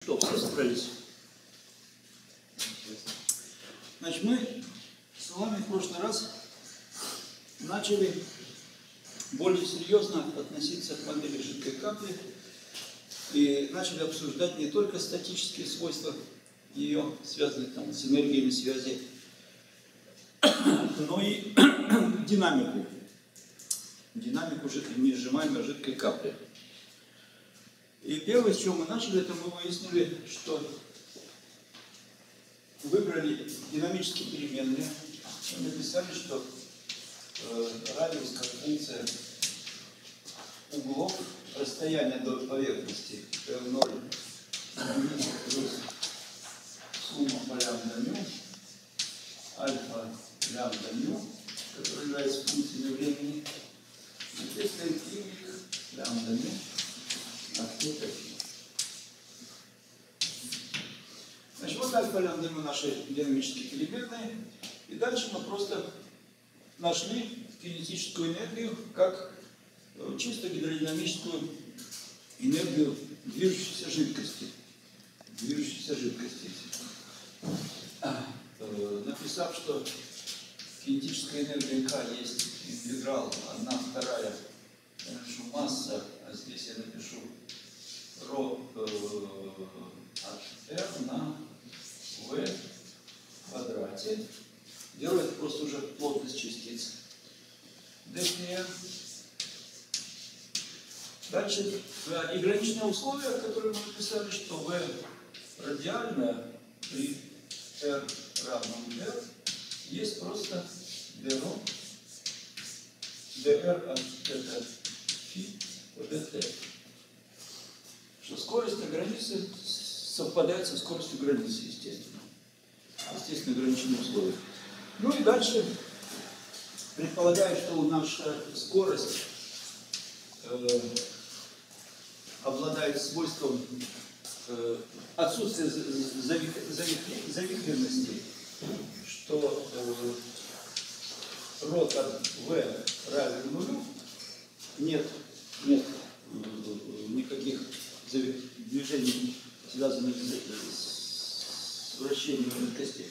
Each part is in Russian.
Что, все собрались? Значит, мы с вами в прошлый раз начали более серьезно относиться к модели жидкой капли и начали обсуждать не только статические свойства ее, связанные там, с энергиями связи, но и динамику несжимаемой жидкой капли. И первое, с чего мы начали, это мы выяснили, что выбрали динамические переменные. Мы написали, что радиус как функция углов расстояния до поверхности R0 плюс сумма по лямбда μ, альфа лямбда μ, который является функцией времени, соответственно, y лямбда μ от θ. Значит, вот альфа лямбда μ наши динамические переменные, и дальше мы просто нашли кинетическую энергию как чисто гидродинамическую энергию движущейся жидкости. Написав, что кинетическая энергия К есть интеграл 1/2, я напишу масса, а здесь я напишу ρ от R на V в квадрате. Делаю это просто уже плотность частиц. dPr. Дальше и граничные условия, которые мы написали, что V радиальная при R равном R есть просто dρ dr от θ φ по dt. Что скорость на границе совпадает со скоростью границы, естественно. Естественно, ограниченные условия. Ну и дальше, предполагая, что наша скорость обладает свойством отсутствия завихренности, что ρ от v равен нулю, нет никаких движений, связанных с вращением жидкости.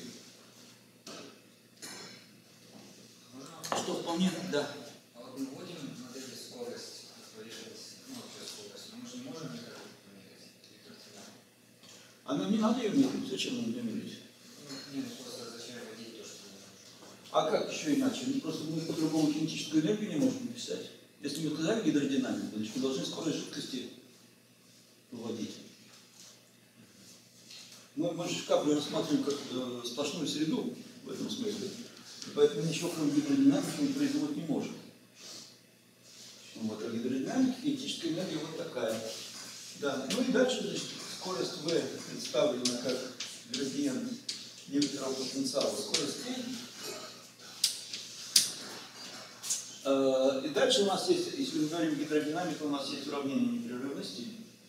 Что вполне, да. А вот мы вводим в модели скорость, вообще скорость, но мы же не можем никак померить электротягание. А нам не надо ее мерить. Зачем нам ее мерить? Нет, просто зачем вводить то, что мы можем. А как еще иначе? Мы просто по-другому кинетическую энергию не можем написать. Если мы сказали гидродинамику, значит мы должны скорость жидкости выводить. Мы же каплю рассматриваем как сплошную среду в этом смысле. Поэтому ничего кроме гидродинамики мы производить не можем. Вот, а гидродинамика, кинетическая энергия вот такая. Да. Ну и дальше, значит, скорость V представлена как градиент некоторого потенциала скорость T. И дальше у нас есть, если мы говорим гидродинамика, у нас есть уравнение непрерывности.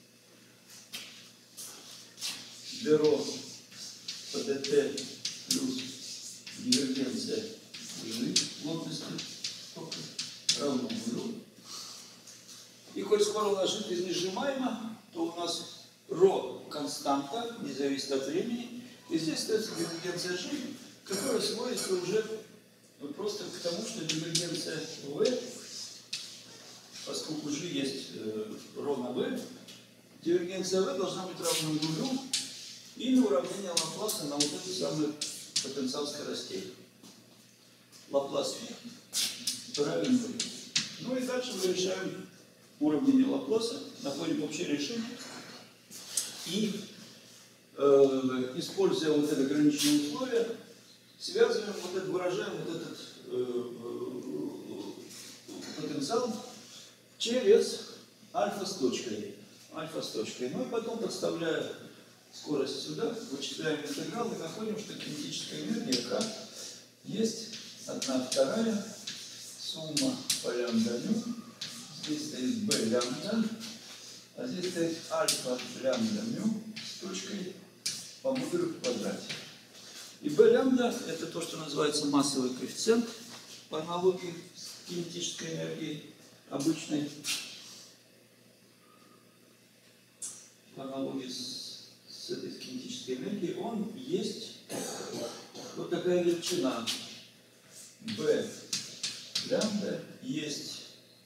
dρ по dt плюс дивергенция плотности тока равно нулю. И коль скоро у нас жидкость несжимаема, то у нас ρ константа, не зависит от времени. И здесь остается дивергенция G, которая сводится уже просто к тому, что дивергенция V, поскольку G есть ρ на V, дивергенция V должна быть равна нулю или уравнение Лапласа на вот эту самую потенциал скоростей. Лаплас φ равен нулю. Ну и дальше мы решаем уравнение Лапласа, находим общее решение и, используя вот это граничное условие, связываем вот это, выражаем вот этот потенциал через альфа с точкой. Ну и потом, подставляя скорость сюда, вычисляем интеграл и находим, что кинетическая энергия К есть 1/2 сумма по лямбда μ. Здесь стоит b лямбда, а здесь стоит альфа лямбда μ с точкой по модулю в квадрате. И b лямбда это то, что называется массовый коэффициент по аналогии с кинетической энергией обычной, по аналогии с кинетической энергии, он есть вот такая величина B лямбда, есть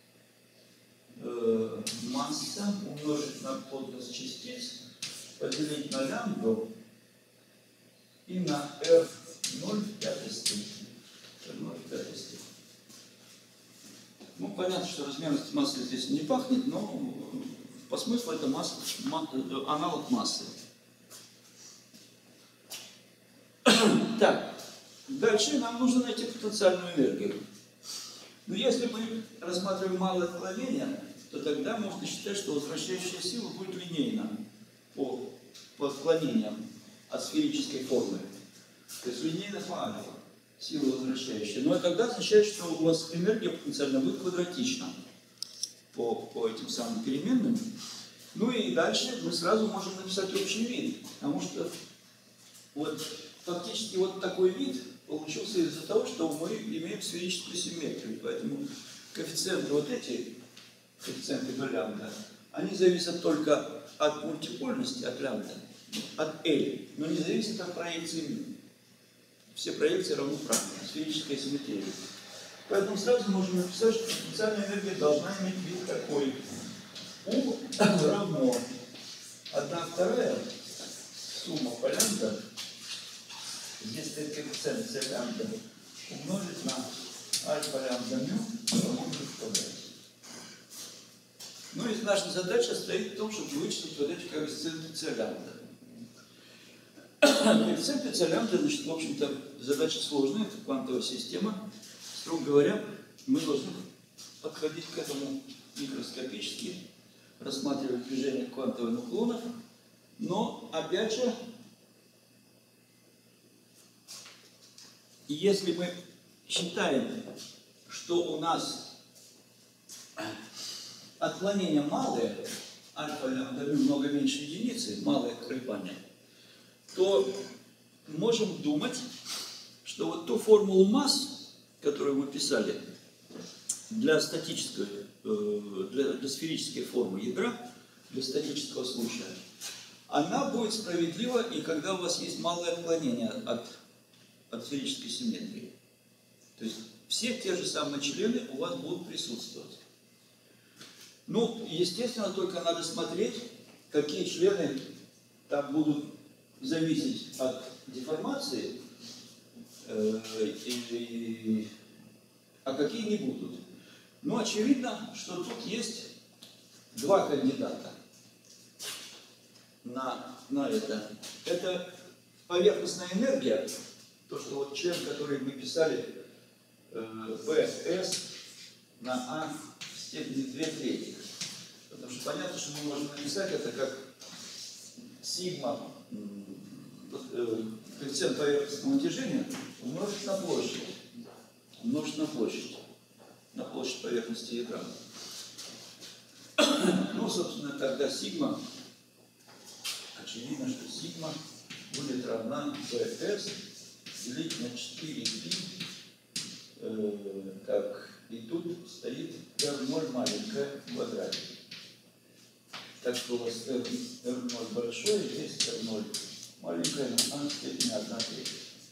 масса умножить на плотность частиц, поделить на лямбду и на R0 в пятой степени. R0 в пятой степени. Ну, понятно, что размерность массы здесь не пахнет, но по смыслу это масса, аналог массы. Так, дальше нам нужно найти потенциальную энергию. Но если мы рассматриваем малое отклонение, то тогда можно считать, что возвращающая сила будет линейна по отклонениям от сферической формы. То есть линейно по альфа, сила возвращающая. Но тогда означает, что у вас энергия потенциально будет квадратична по этим самым переменным. Ну и дальше мы сразу можем написать общий вид, потому что вот фактически вот такой вид получился из-за того, что мы имеем сферическую симметрию. Поэтому коэффициенты вот эти, коэффициенты до лямбда, они зависят только от мультипольности, от лямбда, от L, но не зависят от проекции. Все проекции равноправные, сферическая симметрия. Поэтому сразу можем написать, что потенциальная энергия должна иметь вид такой. U равно 1/2 сумма по лямбда, здесь стоит коэффициент c лямбда, умножить на альфа лямбда мю умножить в квадрате. Ну и наша задача стоит в том, чтобы вычислить вот эти коэффициенты c лямбда. Коэффициенты c лямбда, значит, в общем-то, задача сложная, это квантовая система. Строго говоря, мы должны подходить к этому микроскопически, рассматривать движение квантовых нуклонов, но, опять же, если мы считаем, что у нас отклонения малые, альфа лямбда много меньше единицы, малое колебание, то можем думать, что вот ту формулу масс, которую мы писали для статической, для сферической формы ядра, для статического случая, она будет справедлива и когда у вас есть малое отклонение от сферической симметрии. То есть все те же самые члены у вас будут присутствовать. Ну, естественно, только надо смотреть, какие члены там будут зависеть от деформации, а какие не будут. Но очевидно, что тут есть два кандидата на это. Это поверхностная энергия, то, что вот член, который мы писали, PS на А в степени 2/3. Потому что понятно, что мы можем написать это как сигма, коэффициент поверхностного натяжения, умножить на площадь. Умножить на площадь. На площадь поверхности ядра. Ну, собственно, тогда сигма, очевидно, что сигма будет равна PS делить на 4π. Так, и тут стоит R0 маленькое в квадрате. Так что у вас R0 большое, здесь R0 маленькое, на А в степени 1/3.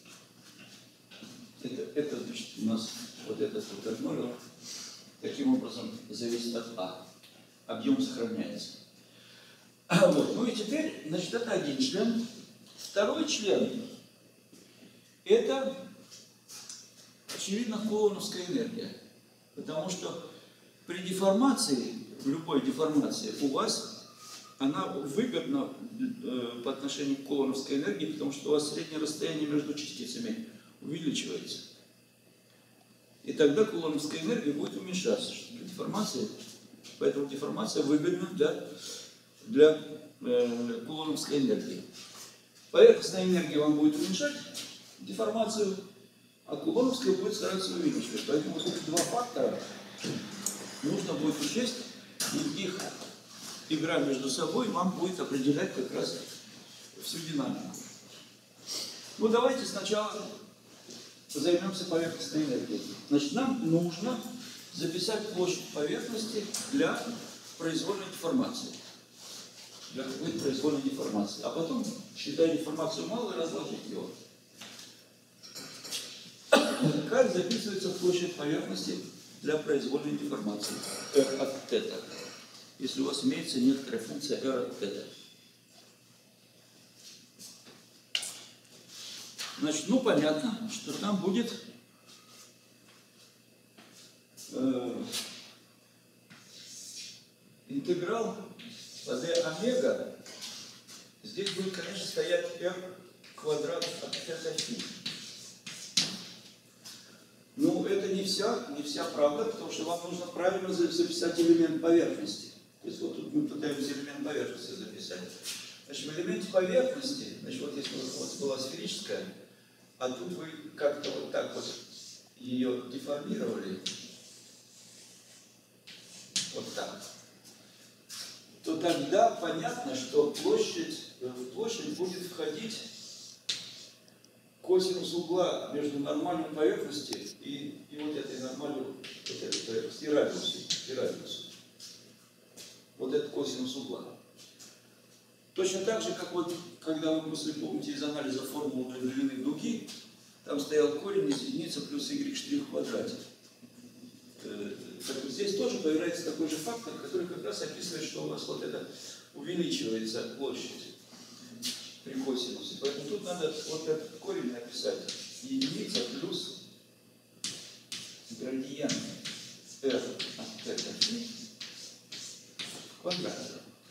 Это значит, у нас вот этот вот R0 таким образом зависит от А. Объем сохраняется. Вот. Ну и теперь, значит, это один член. Второй член – это, очевидно, кулоновская энергия. Потому что при деформации, в любой деформации, у вас она выгодна по отношению к кулоновской энергии, потому что у вас среднее расстояние между частицами увеличивается. И тогда кулоновская энергия будет уменьшаться при деформации. Поэтому деформация выгодна для кулоновской энергии. Поверхностная энергия вам будет уменьшать деформацию, а кулоновская будет стараться увеличивать. Поэтому вот эти два фактора нужно будет учесть, и их игра между собой вам будет определять как раз всю динамику. Ну давайте сначала займемся поверхностной энергией. Значит, нам нужно записать площадь поверхности для произвольной деформации. для какой-то произвольной деформации. А потом, считая деформацию малой, разложить его. Как записывается площадь поверхности для произвольной деформации? R от θ. Если у вас имеется некоторая функция R от θ. Значит, ну понятно, что там будет интеграл по d омега. Здесь будет, конечно, стоять r квадрат от θ. Ну, это не вся правда, потому что вам нужно правильно записать элемент поверхности. То есть вот тут мы пытаемся элемент поверхности записать. Значит, в элементе поверхности, значит, вот если у вас была сферическая, а тут вы как-то вот так вот ее деформировали, вот так, то тогда понятно, что в площадь будет входить косинус угла между нормальной поверхностью и вот этой нормальной вот этой поверхности, и радиусу. Вот этот косинус угла. Точно так же, как вот, когда вы после, помните, из анализа формулы длины дуги, там стоял корень из единицы плюс y' в квадрате. Так вот здесь тоже появляется такой же фактор, который как раз описывает, что у нас вот это увеличивается площадь при косинусе. Поэтому тут надо вот этот корень написать. Единица плюс градиент r от θ в квадрате.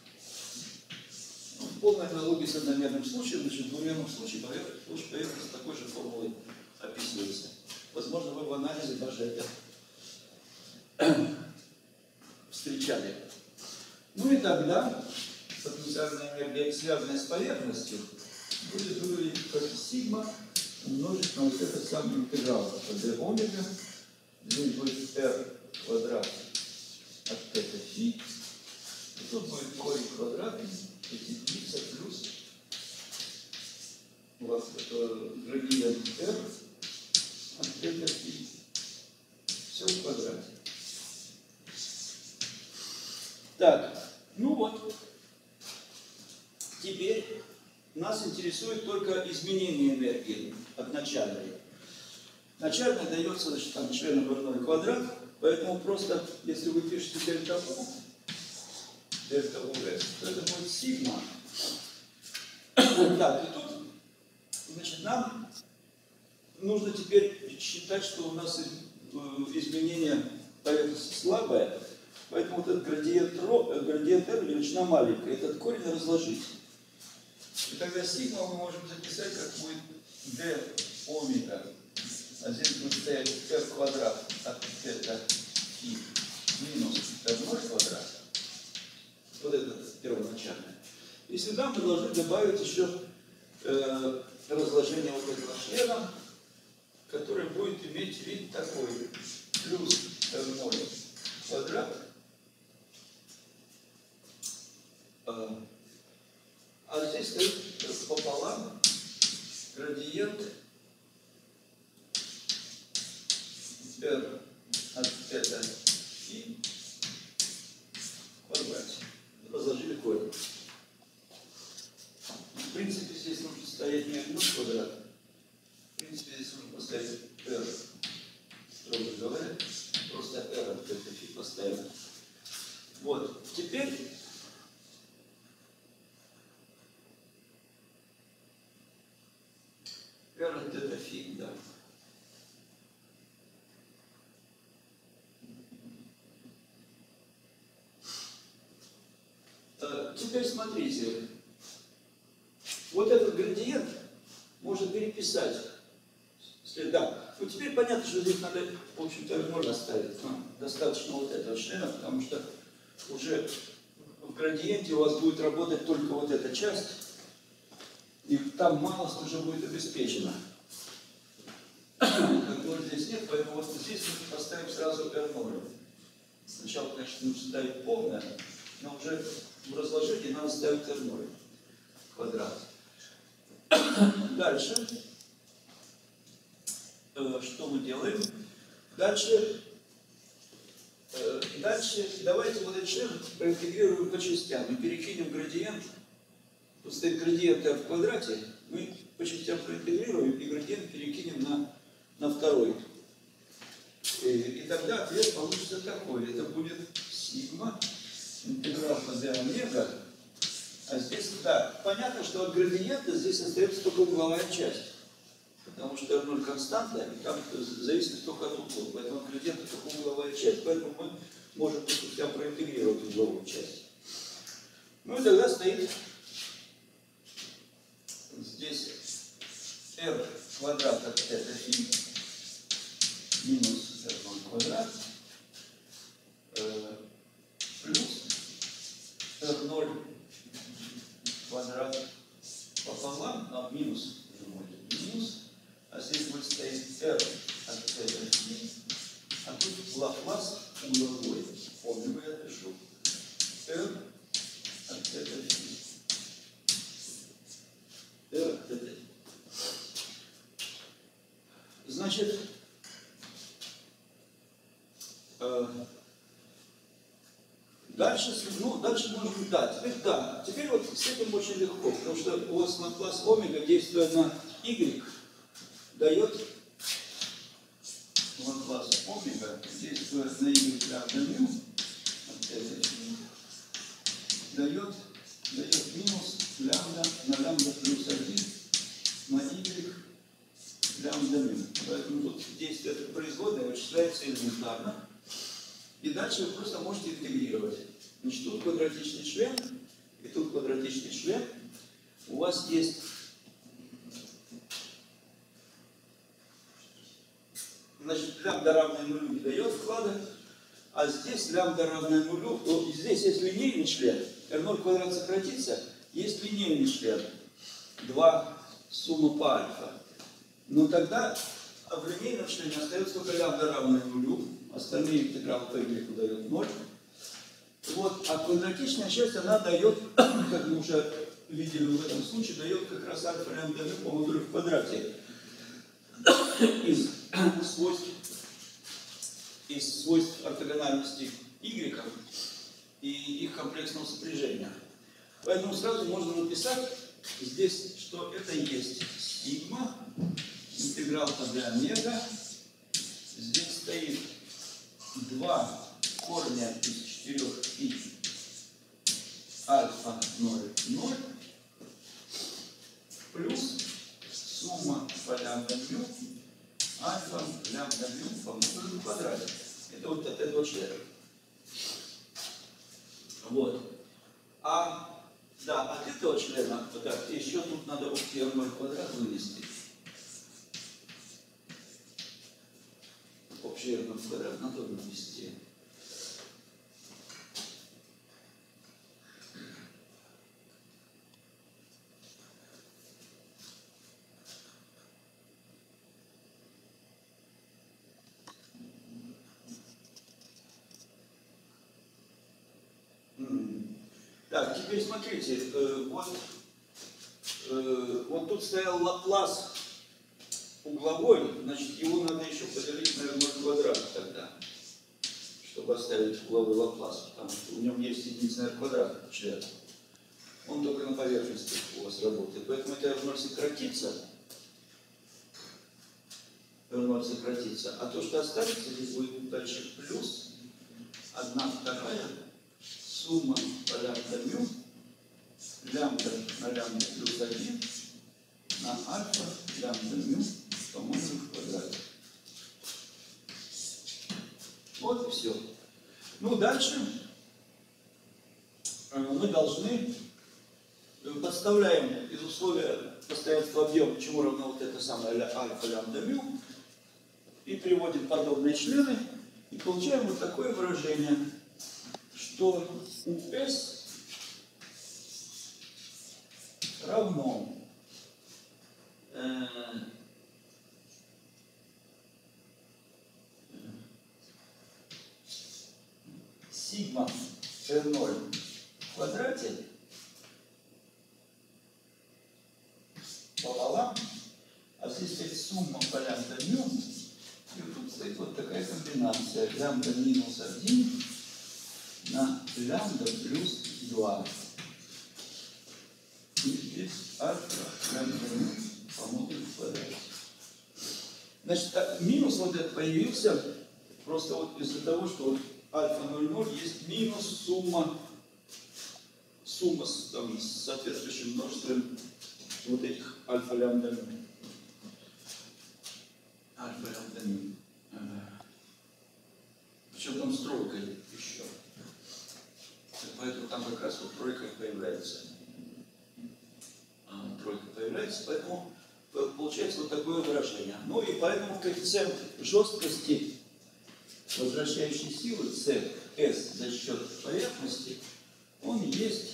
В полной аналогии с одномерным случаем, значит, в двумерном случае площадь поверхности такой же формулой описывается. Возможно, вы в анализе даже это встречали. Ну и тогда потенциальная энергия, связанная с поверхностью, будет выглядеть как сигма умножить на вот этот самый интеграл от d омега. Здесь будет r квадрат от θ φ. И тут будет корень квадратный, единица плюс у вас градиент r от θ φ. Все в квадрате. Так, ну вот. Теперь нас интересует только изменение энергии от начальной. Начальная дается, значит, там член двойной квадрат, поэтому просто, если вы пишете дельта U, то это будет сигма. Так, и тут, значит, нам нужно теперь считать, что у нас изменение поверхности слабое, поэтому вот этот градиент R величина маленькая, этот корень разложить. И тогда сигма мы можем записать, как будет d омега. А здесь будет стоять r квадрат от θ фи минус r0 квадрат. Вот это первоначальное. И сюда мы должны добавить еще разложение вот этого члена, который будет иметь вид такой. Плюс r0 квадрат. А здесь стоит пополам градиент r от θ и в квадрате. Разложили корень. В принципе, здесь нужно стоять не 1 квадрат. В принципе, здесь нужно поставить r, строго говоря, просто r от θ фи поставим. Вот. Теперь r от θ фи, да. Теперь смотрите, вот этот градиент можно переписать. Да. Ну теперь понятно, что здесь надо, в общем-то, можно оставить. Достаточно вот этого члена, потому что уже в градиенте у вас будет работать только вот эта часть, и там малость уже будет обеспечена. Которой здесь нет, поэтому вот здесь мы поставим сразу R0. Сначала, конечно, нужно ставить полное, но уже в разложении надо ставить R0 квадрат. Дальше. Что мы делаем? Дальше Дальше давайте вот этот член проинтегрируем по частям. Мы перекинем градиент. Тут стоит градиент r в квадрате. Мы по частям проинтегрируем и градиент перекинем на второй. И тогда ответ получится такой. Это будет сигма интеграл по d омега. А здесь, да, понятно, что от градиента здесь остается только угловая часть. Потому что R0 константа, и там зависит только от угла. Поэтому от градиента только угловая часть, поэтому мы можем просто проинтегрировать угловую часть. Ну и тогда стоит здесь r квадрат от это фи минус r0 квадрат плюс r0 квадрат пополам, а минус минус, а здесь будет стоять r от это фи, а тут Лаплас угловой. Помню, я пишу r от это фи. Значит, дальше может быть, да, теперь вот с этим очень легко, потому что у вас Лаплас омега, действуя на y, дает Лаплас омега, действуя на y лямбда мю, дает минус лямбда на лямбда плюс 1 на y лямбда мю. Поэтому тут действие этой производной вычисляется элементарно. И дальше вы просто можете интегрировать. Значит, тут квадратичный член, и тут квадратичный член. У вас есть лямбда равная нулю не дает вклада, а здесь лямбда равная нулю, то здесь есть линейный член, r0 квадрат сократится, есть линейный член, 2 сумма по альфа. Но тогда в линейном члене остается только лямбда равная нулю, остальные интегралы по y дают 0. Вот, а квадратичная часть, она дает, как мы уже видели в этом случае, дает как раз альфа лямбда мю по модулю в квадрате из свойств ортогональности y и их комплексного сопряжения. Поэтому сразу можно написать здесь, что это есть сигма, интеграл по d омега. Здесь стоит 2 корня из 4 и альфа 0, 0, плюс сумма по лямбда мю, альфа лямбда мю по модулю в квадрате. Это вот от этого члена. Вот. От этого члена, так, еще тут надо общий r0 квадрат вынести. Общий r0 квадрат надо вынести. Так, теперь смотрите, вот тут стоял Лаплас угловой, значит, его надо еще поделить на r0 квадрат тогда, чтобы оставить угловой Лаплас, потому что у него есть единица r квадрат член. Он только на поверхности у вас работает, поэтому это r0 сократится. R0 сократится, а то, что останется, здесь будет дальше плюс 1/2 сумма по лямбда мю, лямбда на лямбда плюс 1 на альфа лямбда мю по модулю в квадрате. Вот и все. Ну, дальше мы должны подставляем из условия постоянства объема, чему равно вот это самое альфа лямбда мю, и переводим подобные члены, и получаем вот такое выражение, что у S равно сигма R0 в квадрате пополам, а здесь есть сумма по лямбда мю И вот тут стоит вот такая комбинация. Лямбда минус 1 на лямбда плюс 2. И здесь альфа лямбда по модулю в квадрате. Значит, минус вот этот появился просто вот из-за того, что вот альфа 0,0 есть минус сумма там, с соответствующим множеством вот этих альфа лямбда ноль. Альфа лямбда ноль. Причем там с тройкой еще. Поэтому там как раз вот тройка появляется. Поэтому получается вот такое выражение. Ну и поэтому коэффициент жесткости возвращающей силы CS за счет поверхности, он есть,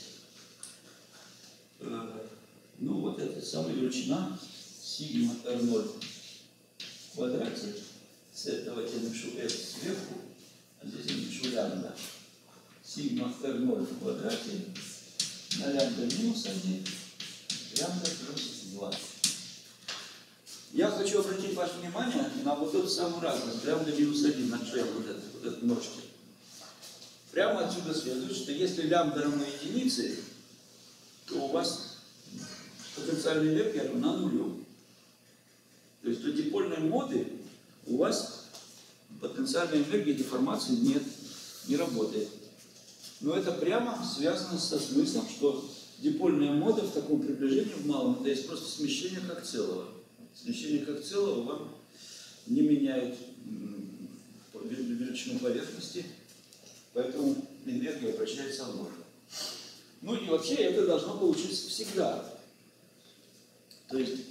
ну вот эта самая величина сигма R0 в квадрате. C, давайте я напишу S сверху, а здесь я напишу лямбда. Сигма R0 в квадрате на лямбда минус 1, лямбда плюс 2. Я хочу обратить ваше внимание на вот эту самую разность, лямбда минус 1 на член вот этой ножки. Прямо отсюда следует, что если лямбда равно единице, то у вас потенциальная энергия равна нулю. То есть до дипольной моды у вас потенциальной энергии деформации нет, не работает. Но это прямо связано со смыслом, что дипольная мода в таком приближении в малом, это есть просто смещение как целого. Смещение как целого вам не меняет величину поверхности, поэтому энергия обращается в ноль. Ну и вообще это должно получиться всегда. То есть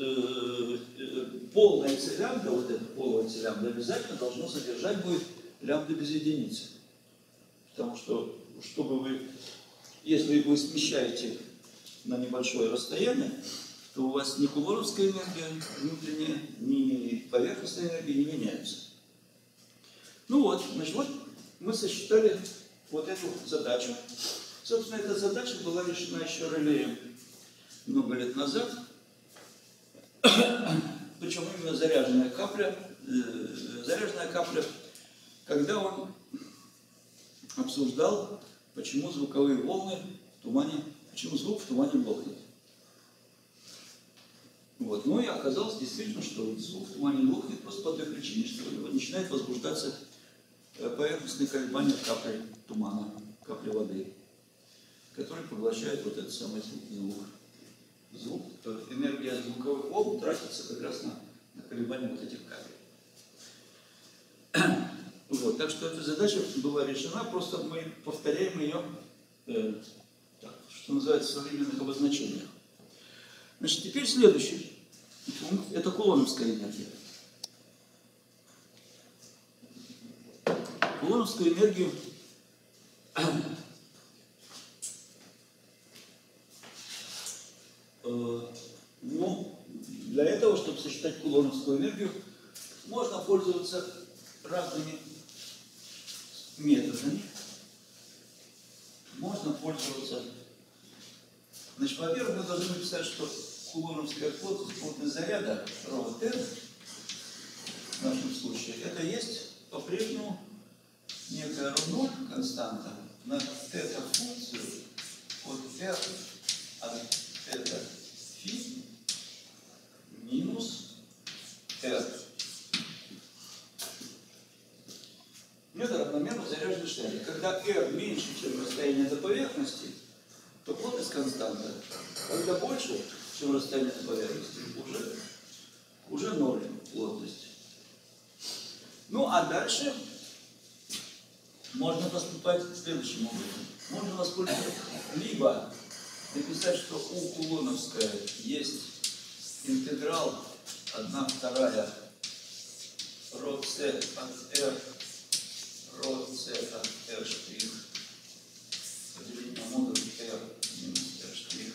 полная цилямбда, вот эта полная цилямбда обязательно должно содержать будет лямбда без единицы. Потому что, чтобы вы, если вы смещаете на небольшое расстояние, то у вас ни кулоновская энергия внутренняя, ни поверхностная энергия не меняются. Ну вот, значит, вот мы сосчитали вот эту задачу. Собственно, эта задача была решена еще Релеем много лет назад. Причем именно заряженная капля, когда он обсуждал, почему звуковые волны в тумане, почему звук в тумане глохнет. Вот. Ну и оказалось действительно, что звук в тумане глохнет просто по той причине, что начинает возбуждаться поверхностные колебания капли тумана, капли воды, которые поглощают вот этот самый звук. Энергия звуковых волн тратится как раз на колебания вот этих капель. Вот. Так что эта задача была решена, просто мы повторяем ее, что называется, в современных обозначениях. Значит, теперь следующий пункт – это кулоновская энергия. Кулоновскую энергию ну, для этого, чтобы сосчитать кулоновскую энергию, можно пользоваться разными методами. Можно пользоваться. Значит, во-первых, мы должны написать, что кулоновская плотность заряда ρT в нашем случае, это есть по-прежнему некая ρ0 константа на θ-функцию от r от θ φ минус r. Это равномерно заряженный шарик. Когда r меньше, чем расстояние до поверхности, то плотность константа. Когда больше, чем расстояние до поверхности, уже ноль плотность. Ну а дальше можно поступать следующим образом. Можно воспользоваться либо написать, что у кулоновская есть интеграл 1/2 ρc от r ρc от r штрих поделить на модуль r минус r штрих.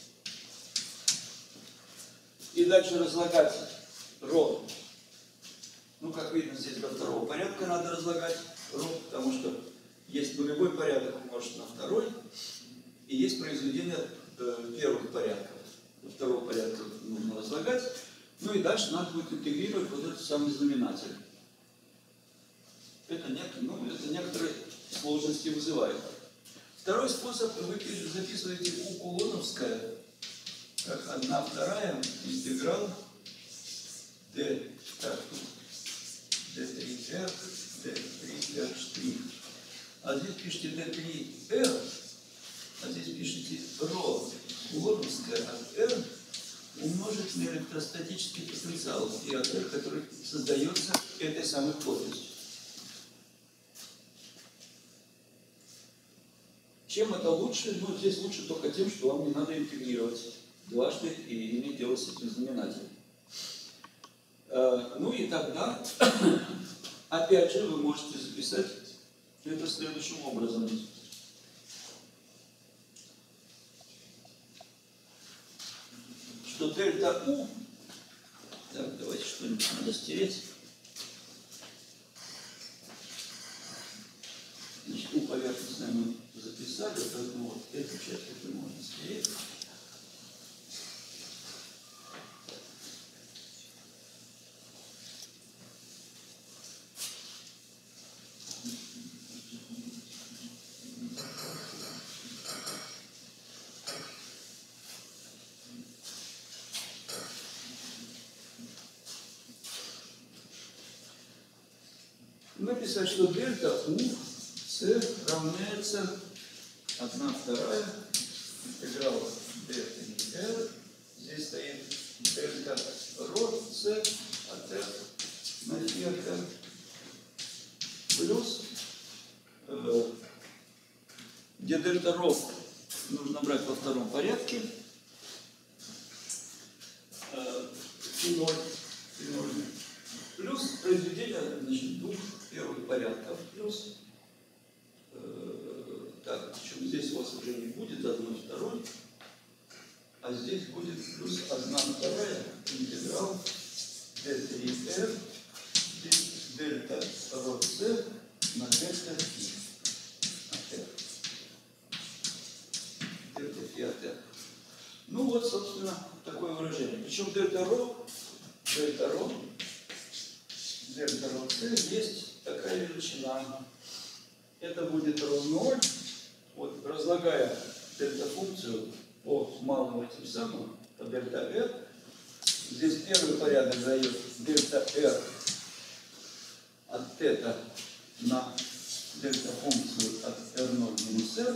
И дальше разлагать ρ. Ну, как видно, здесь до второго порядка надо разлагать ρ, потому что есть нулевой порядок умножить на второй, и есть произведение первых порядков. До второго порядка нужно разлагать. Ну и дальше надо будет интегрировать вот этот самый знаменатель. Это некоторые сложности вызывает. Второй способ вы записываете у кулоновская как 1/2 интеграл d3r, d3r'. А здесь пишите d3r, а здесь пишите ρ кулоновская от r умножить на электростатический потенциал и от r, который создается этой самой плотностью. Чем это лучше? Ну, здесь лучше только тем, что вам не надо интегрировать дважды и иметь дело с этим знаменателем. Ну и тогда, опять же, вы можете записать это следующим образом. Что дельта U, так, давайте что-нибудь надо стереть. Значит, U поверхностное мы записали, поэтому вот эту часть уже можно стереть. Написать, что дельта U c равняется 1/2 интеграл d3r. Здесь стоит дельта ρ c от r на θ плюс, где дельта ρ нужно брать во втором порядке, φ0, плюс произведение, значит, двух первых порядков, плюс, так, причем здесь у вас уже не будет 1/2, а здесь будет плюс 1/2 интеграл d3r дельта ρ c на дельта φ от r. Дельта φ от r. Ну вот, собственно, такое выражение. Причем дельта ρ c есть такая величина. Это будет равно 0. Вот, разлагая дельта-функцию по малым этим самым, по дельта r, здесь первый порядок дает дельта r от θ на дельта-функцию от r0 минус r.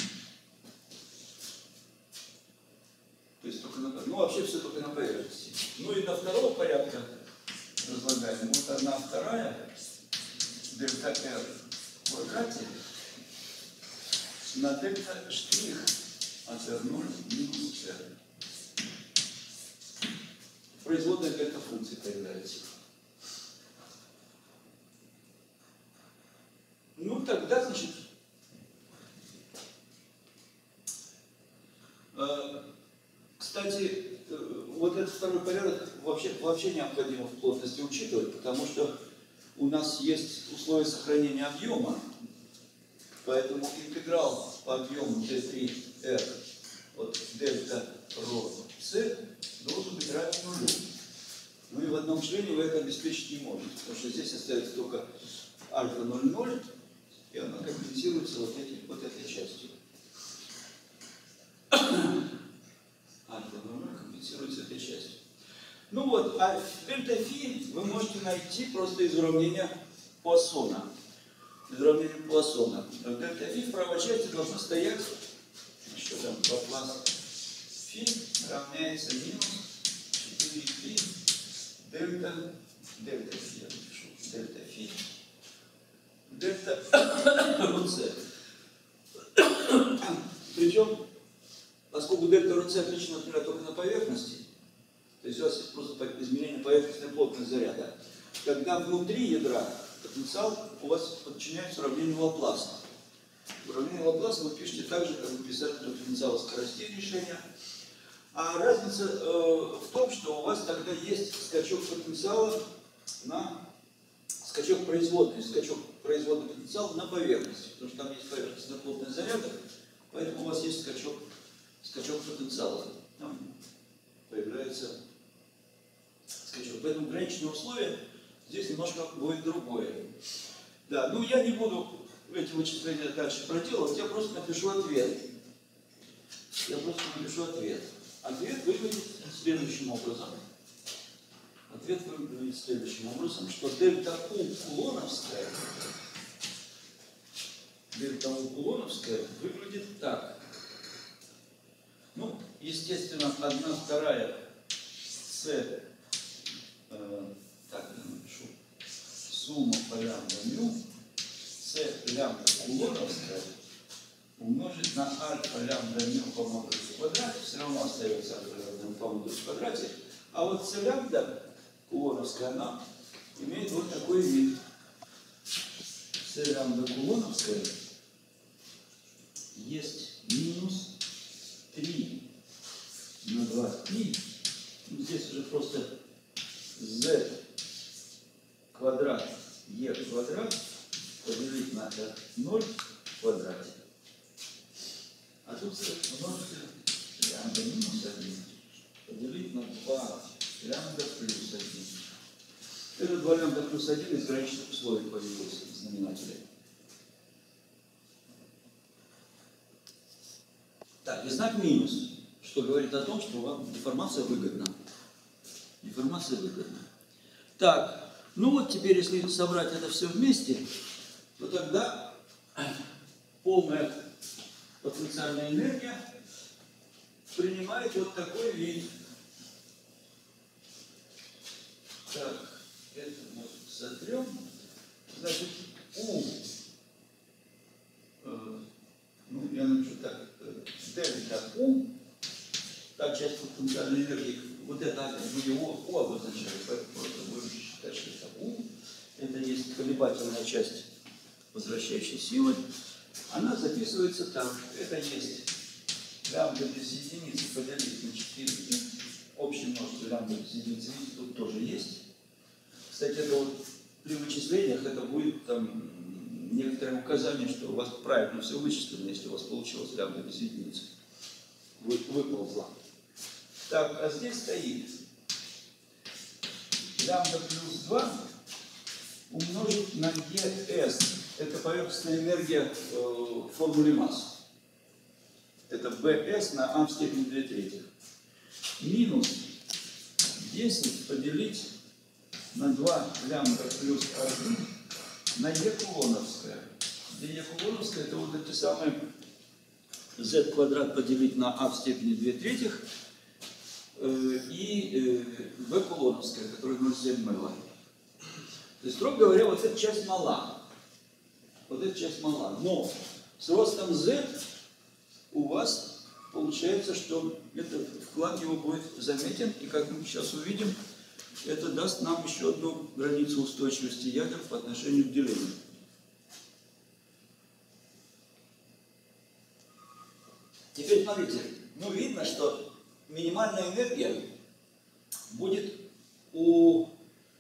То есть только на, ну вообще все только на поверхности. Ну и до второго порядка разлагаем. Вот 1/2 дельта r в квадрате на дельта штрих от r0 минус r. Производная дельта функции появляется. Ну тогда, значит, кстати, вот этот второй порядок вообще необходимо в плотности учитывать, потому что у нас есть условия сохранения объема, поэтому интеграл по объему d3r от дельта ρ c должен быть равен нулю. Ну и в одном члене вы это обеспечить не можете, потому что здесь остается только альфа 0,0, и она компенсируется вот этой частью. Альфа 0,0 компенсируется этой частью. Ну вот, а дельта φ вы можете найти просто из уравнения Пуассона. Из уравнения Пуассона. Дельта φ в правой части должно стоять, что там, Лаплас φ равняется минус 4π дельта φ, я напишу, дельта φ, дельта ρc. Причем, поскольку дельта ρc отлична от нуля только на поверхности, то есть у вас есть просто изменение поверхностной плотности заряда, когда внутри ядра потенциал у вас подчиняется уравнению Лапласа. Уравнение Лапласа вы пишете так же, как вы писали для потенциала скоростей решения. А разница в том, что у вас тогда есть скачок потенциала на скачок производный потенциал на поверхности, потому что там есть поверхностная плотность заряда, поэтому у вас есть скачок потенциала. Там появляется Поэтому граничные условия здесь немножко будет другое. Да, ну я не буду эти вычисления дальше проделывать, я просто напишу ответ. Ответ выглядит следующим образом. Что дельта U кулоновская выглядит так. Ну, естественно, 1/2 С, так я напишу, сумма по лямбда мю, С лямбда кулоновская умножить на альфа лямбда мю по модулю в квадрате, все равно остается альфа лямбда мю по модулю в квадрате, а вот С лямбда кулоновская, она имеет вот такой вид. С лямбда кулоновская есть минус 3 на 2π. Ну, здесь уже просто z квадрат e квадрат поделить на 0 в квадрате. А тут множитель лямбда минус 1 поделить на 2 лямбда плюс 1. Это 2 лямбда плюс 1 из граничных условий появилось в знаменателе. Так, и знак минус, что говорит о том, что вам деформация выгодна. Так, ну вот теперь, если собрать это все вместе, то тогда полная потенциальная энергия принимает вот такой вид. Так, это мы сотрем. Значит, я напишу так, дельта U, та часть потенциальной энергии, вот это мы его U обозначали, поэтому просто будем считать, что это U. Это есть колебательная часть возвращающей силы. Она записывается так. Это есть лямбда без единицы поделить на 4π. Общий множитель лямбда без единицы тут тоже есть. Кстати, это вот при вычислениях это будет там некоторое указание, что у вас правильно все вычислено, если у вас получилось лямбда без единицы. Выползла. Так, а здесь стоит лямбда плюс 2 умножить на ES. Это поверхностная энергия в формуле масс. Это BS на А в степени 2/3. Минус 10 поделить на 2 лямбда плюс 1 на Е кулоновская. Где Е кулоновская, это вот эти самые z квадрат поделить на А в степени 2/3 и v кулоновская, которая 0,7 мэла. То есть, строго говоря, вот эта часть мала. Но с ростом z у вас получается, что этот вклад его будет заметен, и как мы сейчас увидим, это даст нам еще одну границу устойчивости ядер по отношению к делению. Теперь смотрите, видно, что минимальная энергия будет у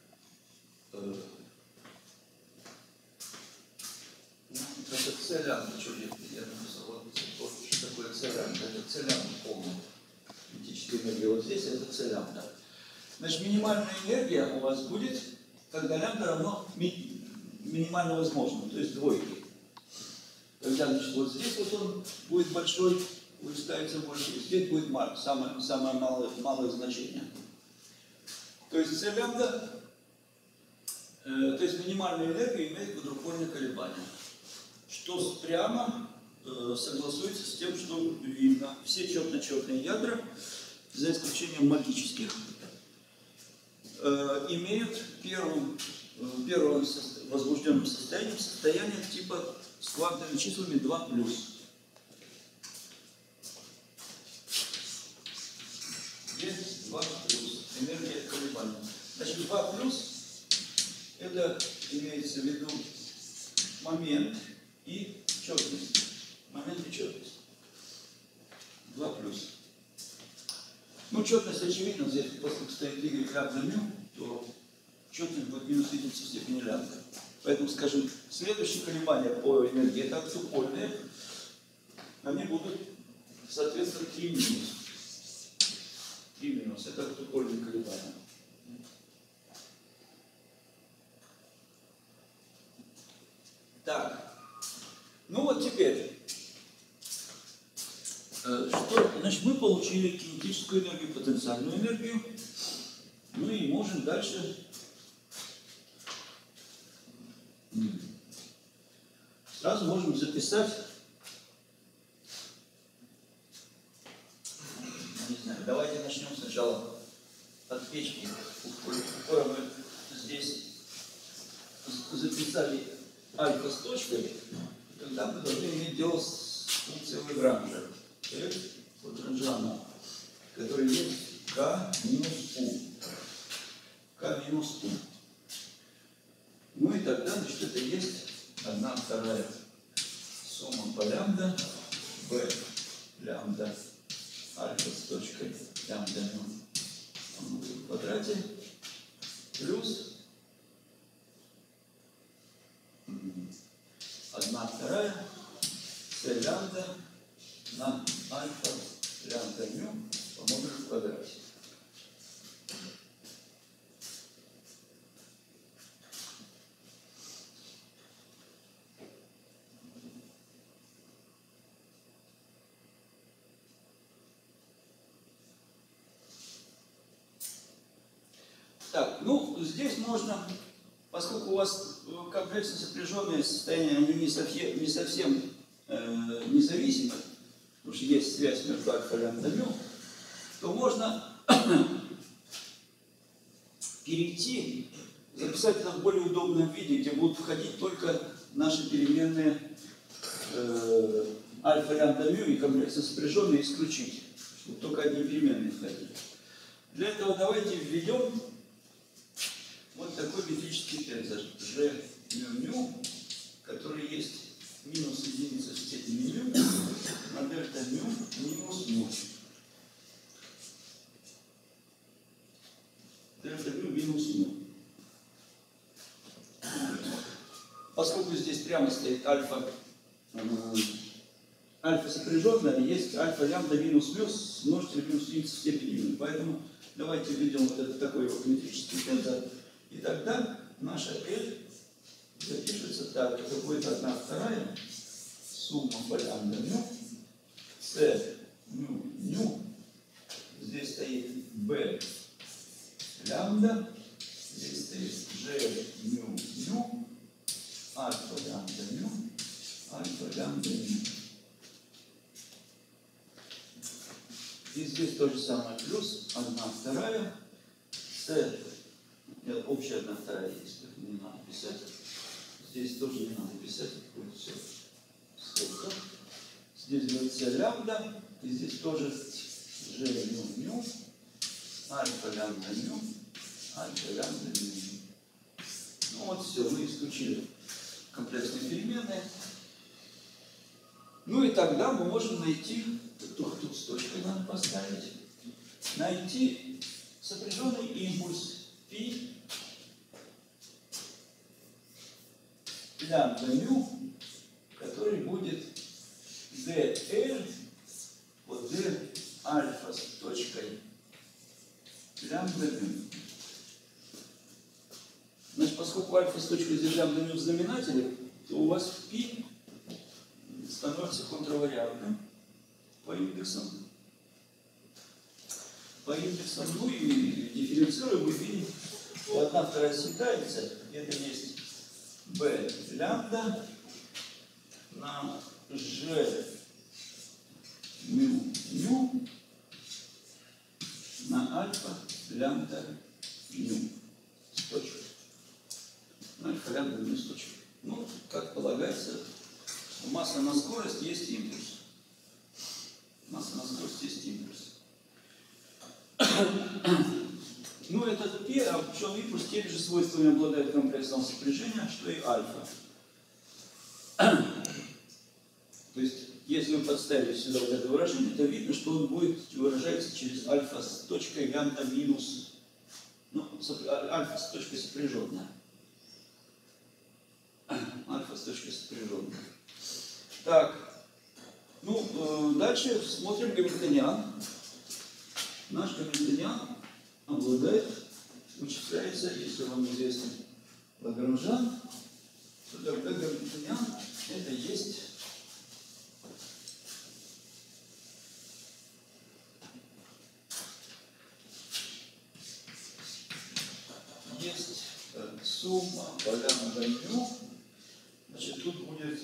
это С лямбда, что я написал, что такое С лямбда? Это С лямбда полная кинетическая энергия вот здесь, а это С лямбда. Значит, минимальная энергия у вас будет, когда лямбда равно минимально возможному, то есть двойке. Когда, значит, вот здесь вот он будет большой, будет ставиться больше, и здесь будет самое малое значение. То есть С лямбда, то есть минимальная энергия имеет квадрупольное колебание, что прямо согласуется с тем, что видно. Все четно-четные ядра, за исключением магических, имеют первым возбужденным состоянием состояние типа с квантовыми числами 2+. Есть 2+, энергия колебания. Значит, 2+, это имеется в виду момент и четность. 2+. Четность очевидна, здесь поскольку стоит y лямбда мю, то четность будет минус единица в степени лямбда. Поэтому, скажем, следующие колебания по энергии это актупольные, они будут, соответственно, 3 минус. 3 минус, это актупольные колебания. Что, значит, мы получили кинетическую энергию, потенциальную энергию, ну и можем дальше сразу можем записать, не знаю, давайте начнем сначала от печки, у которой мы здесь записали альфа с точкой, тогда мы должны иметь дело с функцией Лагранжа. F Лагранжана, который есть k минус u. K минус u. Ну и тогда, значит, это есть 1/2 сумма по лямбда b лямбда альфа с точкой лямбда в квадрате плюс 1/2 c лямбда на альфа лямбда мю по модулю в квадрате. Так, ну здесь можно, поскольку у вас комплексно сопряженные состояния, они не совсем независимы, потому что есть связь между альфа и лямбда мю, то можно перейти, записать это в более удобном виде, где будут входить только наши переменные альфа, лямбда, мю и комплексно сопряженные исключить, чтобы только одни переменные входили. Для этого давайте введем вот такой метрический тензор g μ, который есть минус единица в степени μ на дельта μ минус μ. Дельта μ минус μ. Поскольку здесь прямо стоит альфа сопряженная, есть альфа лямбда минус μ с множителем минус единицы в степени μ. Поэтому давайте введем вот этот такой вот метрический тензор. И тогда наша L запишется так, это будет 1/2 сумма по лямбда мю, c мю ню, здесь стоит b лямбда, здесь стоит g мю ню, альфа лямбда мю, альфа лямбда мю. И здесь то же самое, плюс 1/2 c. Общая 1/2 есть, так не надо писать. Здесь тоже не надо писать, будет все сколько. Здесь будет c лямбда, и здесь тоже g мю мю, альфа лямбда мю, альфа лямбда мю. Ну вот все, мы исключили комплексные переменные. Ну и тогда мы можем найти, тут с точкой надо поставить, найти сопряженный импульс π лямбда мю, который будет dl от d альфа с точкой лямбда мю. Значит, поскольку альфа с точкой лямбда мю в знаменателе, то у вас π становится контравариантным по индексам. Ну и дифференцируем, мы видим, что 1/2 съедается, это есть b лямбда на g мю ню на альфа лямбда ню с точкой. Альфа лямбда ню с точкой. Ну, как полагается, масса на скорость есть импульс. Масса на скорость есть импульс. Ну, этот P, а причем импульс теми же свойствами обладает комплексного сопряжения, что и альфа. То есть, если вы подставили сюда вот это выражение, то видно, что он будет выражаться через альфа с точкой лямбда минус, ну, альфа с точкой сопряженная. Альфа с точкой сопряженная. Так, ну, дальше смотрим гамильтониан. Наш гамильтониан обладает, вычисляется, если вам известен Лагранжан, то тогда гамильтониан это есть сумма по лямбда мю, значит, тут будет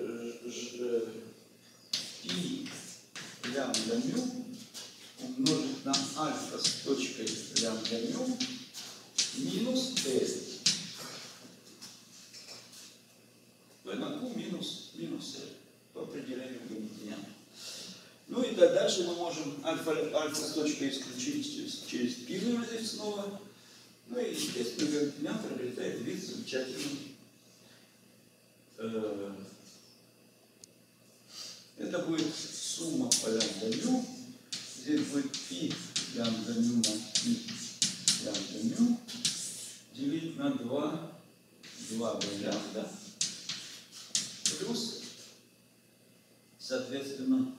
пи лямбда мю умножить на альфа с точкой лямбда мю минус L. P на Q минус L по определению гамильтониана. Ну и дальше мы можем альфа с точкой исключить через π выразить снова. Ну и, естественно, гамильтониан приобретает вид замечательный. Это будет сумма по лямбда мю. Здесь будет π лямбда мю на π лямбда мю делить на 2 лямбда плюс, соответственно,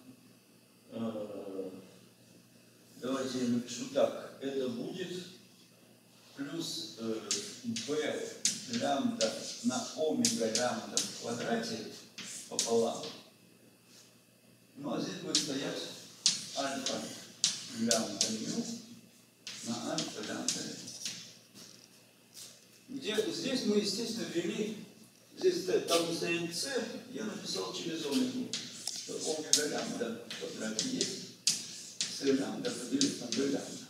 давайте я напишу так, это будет плюс b лямбда на омега лямбда в квадрате пополам. Ну а здесь будет стоять альфа лямбда мю на альфа лямбда. Здесь мы, естественно, ввели, здесь там стоит c, я написал через омегу, что омега лямбда в квадрате есть, c лямбда поделить на b лямбда.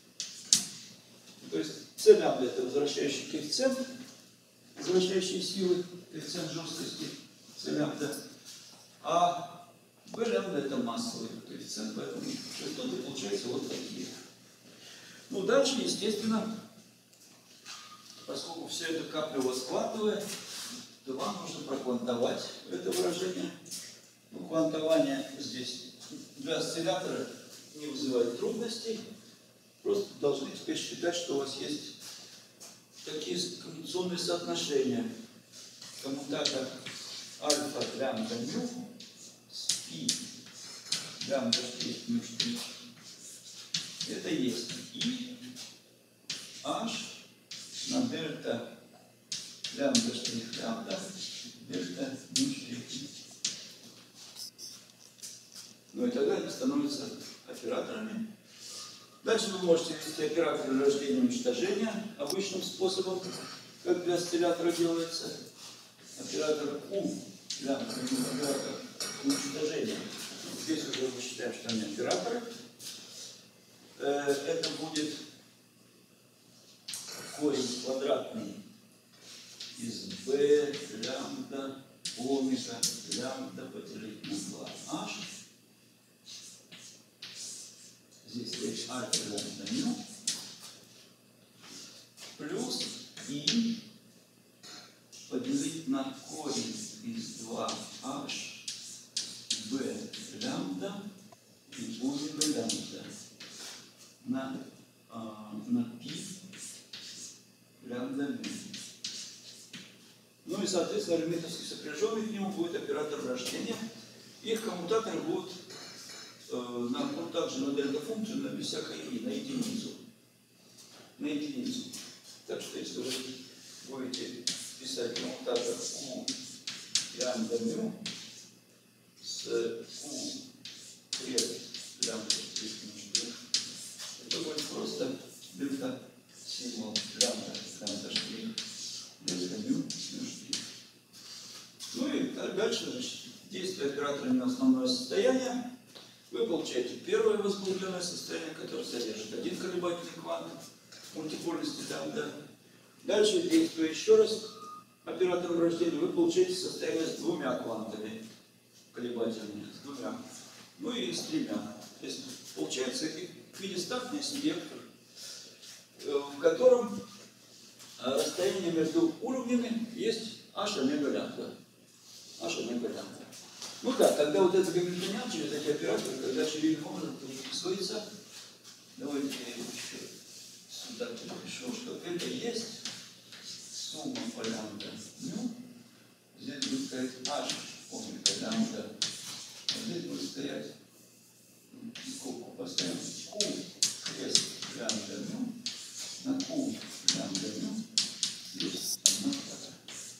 То есть c лямбда это возвращающий коэффициент, возвращающие силы, коэффициент жесткости c лямбда, а b лямбда это массовый коэффициент, поэтому частоты получаются вот такие. Ну дальше, естественно, поскольку все это капля у вас квантовая, то вам нужно проквантовать это выражение. Ну, квантование здесь для осциллятора не вызывает трудностей. Просто должны теперь считать, что у вас есть такие коммутационные соотношения. Коммутатор альфа лямбда мю с π лямбда штрих мю штрих. Это есть и h на дельта лямбда штрих лямбда дельта мю штрих. Ну и тогда они становятся операторами. Дальше вы можете ввести оператор рождения и уничтожения обычным способом, как для осциллятора делается. Оператор U лямбда оператор уничтожения. Здесь уже мы считаем, что они операторы. Это будет корень квадратный из b лямбда омега лямбда поделить на 2h. Здесь стоит альфа лямбда мю плюс и поделить на корень из 2h b лямбда и омега лямбда на π лямбда мю. Ну и, соответственно, арифметически сопряженный к нему будет оператор рождения. Их коммутаторы будут также на дельта-функцию, но без всякой и, на единицу. На единицу. Так что, если вы будете писать коммутатор Q лямбда мю с Q крест лямбда штрих мю, это будет просто дельта символ лямбда штрих дельта мю мю штрих. Ну и дальше, значит, действие оператора на основное состояние. Вы получаете первое возбужденное состояние, которое содержит один колебательный квант мультипольности лямбда. Дальше, действуя еще раз оператором рождения, вы получаете состояние с двумя квантами колебательными, с двумя, ну и с тремя. То есть получается эквидистантный спектр, в котором расстояние между уровнями есть h омега лямбда. H омега лямбда. Ну да, когда вот этот гамильтониан через эти операторы, когда очевидным образом переписывается, давайте я еще сюда перепишу, что это есть сумма по лямбда мю. Здесь будет стоять h омега лямбда, а здесь будет стоять, скобку поставим, q крест лямбда мю на q лямбда мю плюс 1 вторая.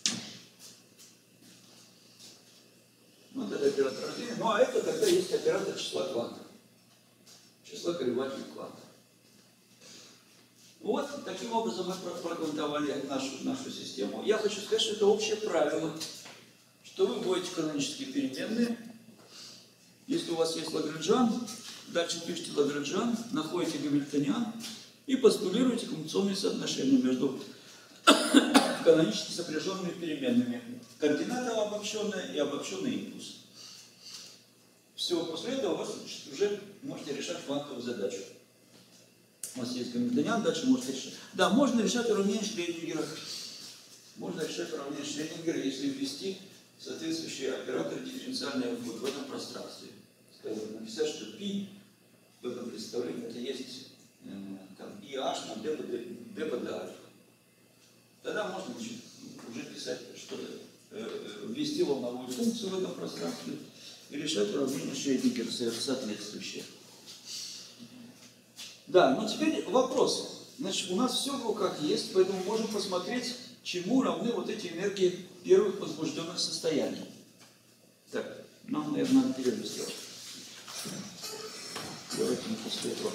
Вот это оператор рождения. Ну а это тогда есть оператор числа квантов. Числа колебательных квантов. Вот таким образом мы проквантовали нашу систему. Я хочу сказать, что это общее правило, что вы вводите канонические переменные. Если у вас есть Лагранжан, дальше пишите Лагранжан, находите гамильтониан и постулируете коммутационные соотношения между канонически сопряженными переменными. Координата обобщенная и обобщенный импульс. Все, после этого вы уже можете решать квантовую задачу. У вас есть гамильтониан, дальше можете решать. Да, можно решать уравнение Шрёдингера. Можно решать уравнение Шрёдингера, если ввести соответствующие операторы дифференциальные в этом пространстве. Скажем, написать, что π в этом представлении это есть там, IH на d под альфа. Тогда можно уже писать что-то, ввести волновую функцию в этом пространстве и решать уравнение Шрёдингера соответствующее. Да, но теперь вопрос. Значит, у нас все в руках есть, поэтому можем посмотреть, чему равны вот эти энергии первых возбужденных состояний. Так, нам, наверное, надо перерыв сделать. Давайте мы после этого.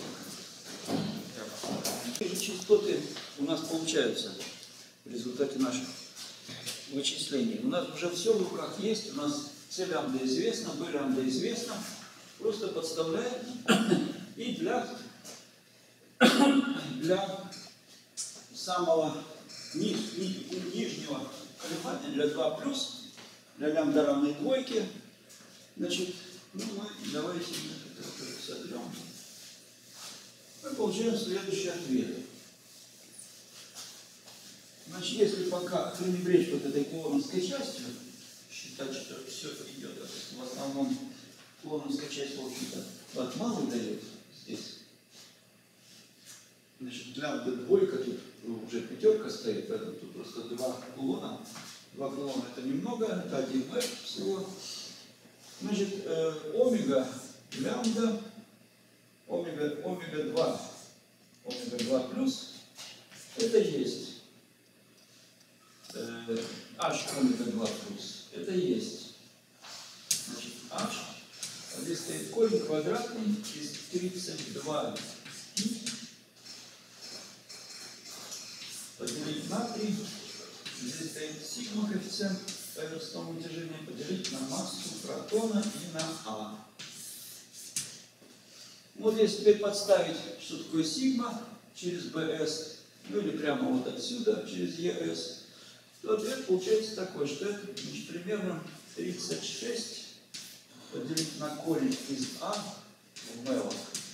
Какие частоты у нас получаются в результате наших вычислений? У нас уже все в руках есть, у нас c лямбда известно, b лямбда известно. Просто подставляем и для самого нижнего колебания, для 2+, для лямбда равной двойке, значит, ну мы давайте это сотрем. Мы получаем следующий ответ. Значит, если пока пренебречь вот этой клоновской частью, считать, что все идет, в основном клоновская часть, в общем-то, от малой дает здесь. Значит, лямбда двойка, тут уже пятерка стоит, поэтому тут просто два клона. Два клона это немного, это 1v всего. Значит, омега лямбда, омега 2 плюс, это есть. H омега 2 плюс, это есть. Значит, H, здесь стоит корень квадратный из 32 поделить на 3, здесь стоит сигма, коэффициент поверхностного натяжения, поделить на массу протона и на А. Вот если теперь подставить, что такое сигма через БС, ну или прямо вот отсюда через ЕС, то ответ получается такой, что это примерно 36 поделить на корень из А в мелок.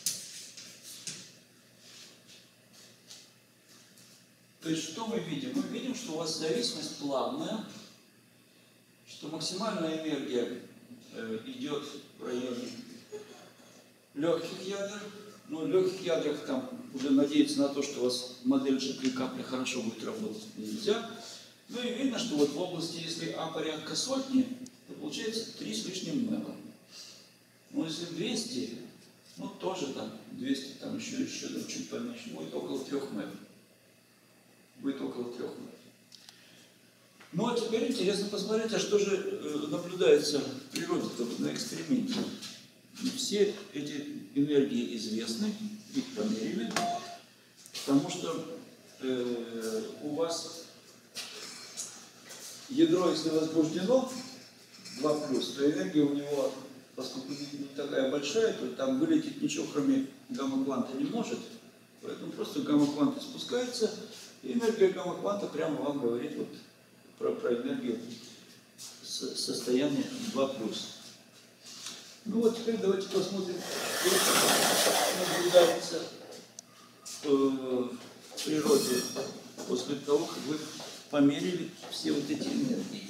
То есть что мы видим? Мы видим, что у вас зависимость плавная, что максимальная энергия идет в районе легких ядер. Но в легких ядрах там уже надеяться на то, что у вас модель G3 капли хорошо будет работать, нельзя. Ну и видно, что вот в области, если А порядка сотни, то получается 3 с лишним мэла. Но если 200, ну тоже там 200, там еще чуть поменьше, будет около 3 мэл. Будет около 3 мэл. Ну а теперь интересно посмотреть, а что же наблюдается в природе на эксперименте. Все эти энергии известны, их померили, потому что у вас ядро, если возбуждено 2+, то энергия у него, поскольку не такая большая, то там вылететь ничего, кроме гамма-кванта, не может. Поэтому просто гамма-квант спускается, и энергия гамма-кванта прямо вам говорит вот про энергию состояния 2+. Ну вот теперь давайте посмотрим, что наблюдается в природе после того, как вы померили все вот эти энергии.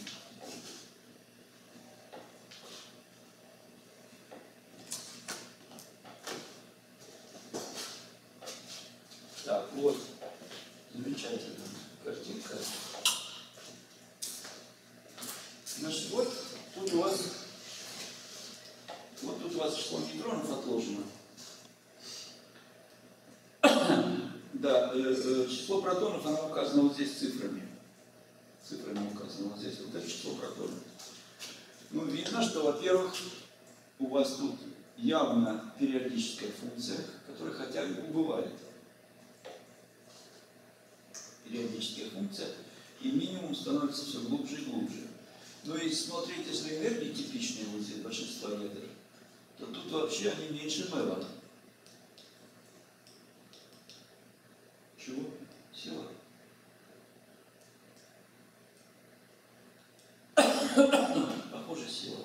Так, вот, замечательная картинка. Значит, вот тут у вас число нейтронов отложено. Да, число протонов, оно указано вот здесь цифрами. Цифрами указано вот здесь. Вот это число протонов. Ну, видно, что, во-первых, у вас тут явно периодическая функция, которая хотя бы убывает. периодических функциях, и минимум становится все глубже и глубже. Ну и смотрите, если энергии типичные вот здесь большинства ядер, то тут вообще они меньше мэла. Чего? Сила. Похоже, сила.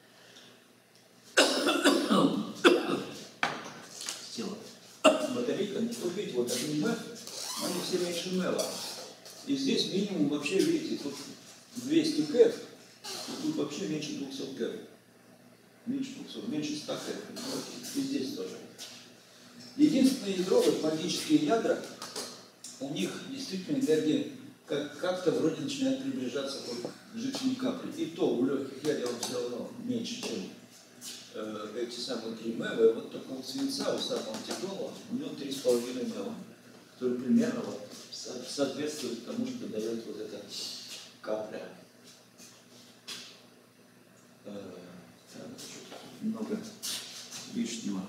Сила. Батарейка, не то видите, вот один мэг, они все меньше мэла. И здесь минимум вообще, видите, тут 200 кэф, тут вообще меньше 200 кэф. Меньше 200, меньше 100 кэф. И здесь тоже. Единственное ядро, вот магические ядра, у них действительно энергия как-то вроде начинает приближаться к жидкой капле. И то у легких ядер он все равно меньше, чем эти самые 3 мэва. Вот только у свинца, у самого тяжелого, у него 3,5 мэва, который примерно вот соответствует тому, что дает вот эта капля. Много лишнего.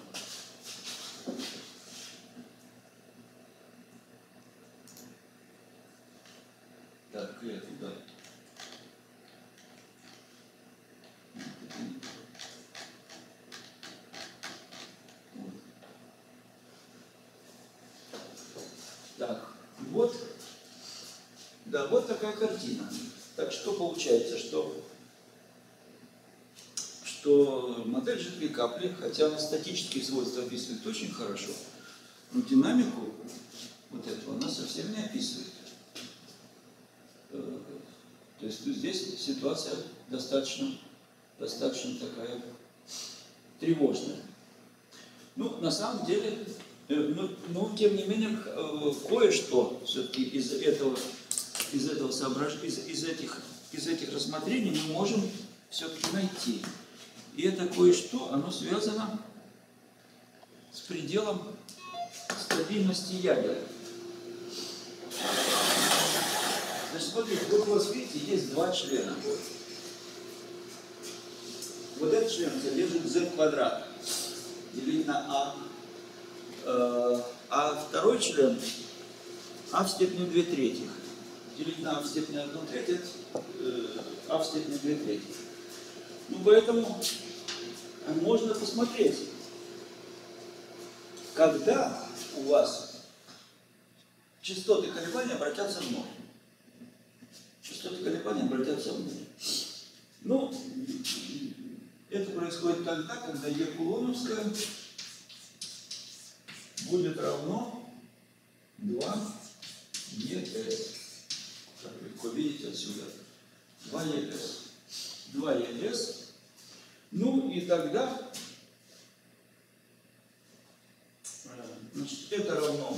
Так, я туда. Так, вот, да, вот такая картина. Так что получается, что модель жидкой капли, хотя она статические свойства описывает очень хорошо, но динамику вот этого она совсем не описывает. То есть здесь ситуация достаточно такая тревожная. Ну, на самом деле, но тем не менее, кое-что все-таки из этих рассмотрений мы можем все-таки найти. И это кое-что, оно связано с пределом стабильности ядер. Значит, смотрите, вот у вас, видите, есть два члена. Вот этот член содержит z квадрат, делить на а второй член а в степени 2/3, делить на а в степени 1/3, а в степени 2/3. Ну, поэтому можно посмотреть, когда у вас частоты колебания обратятся в ноль. Частоты колебания обратятся в ноль. Ну, это происходит тогда, когда Е кулоновская будет равно 2 ЕС. Как легко видите отсюда. 2 ЕС. 2 ЕС. Ну и тогда, значит, это равно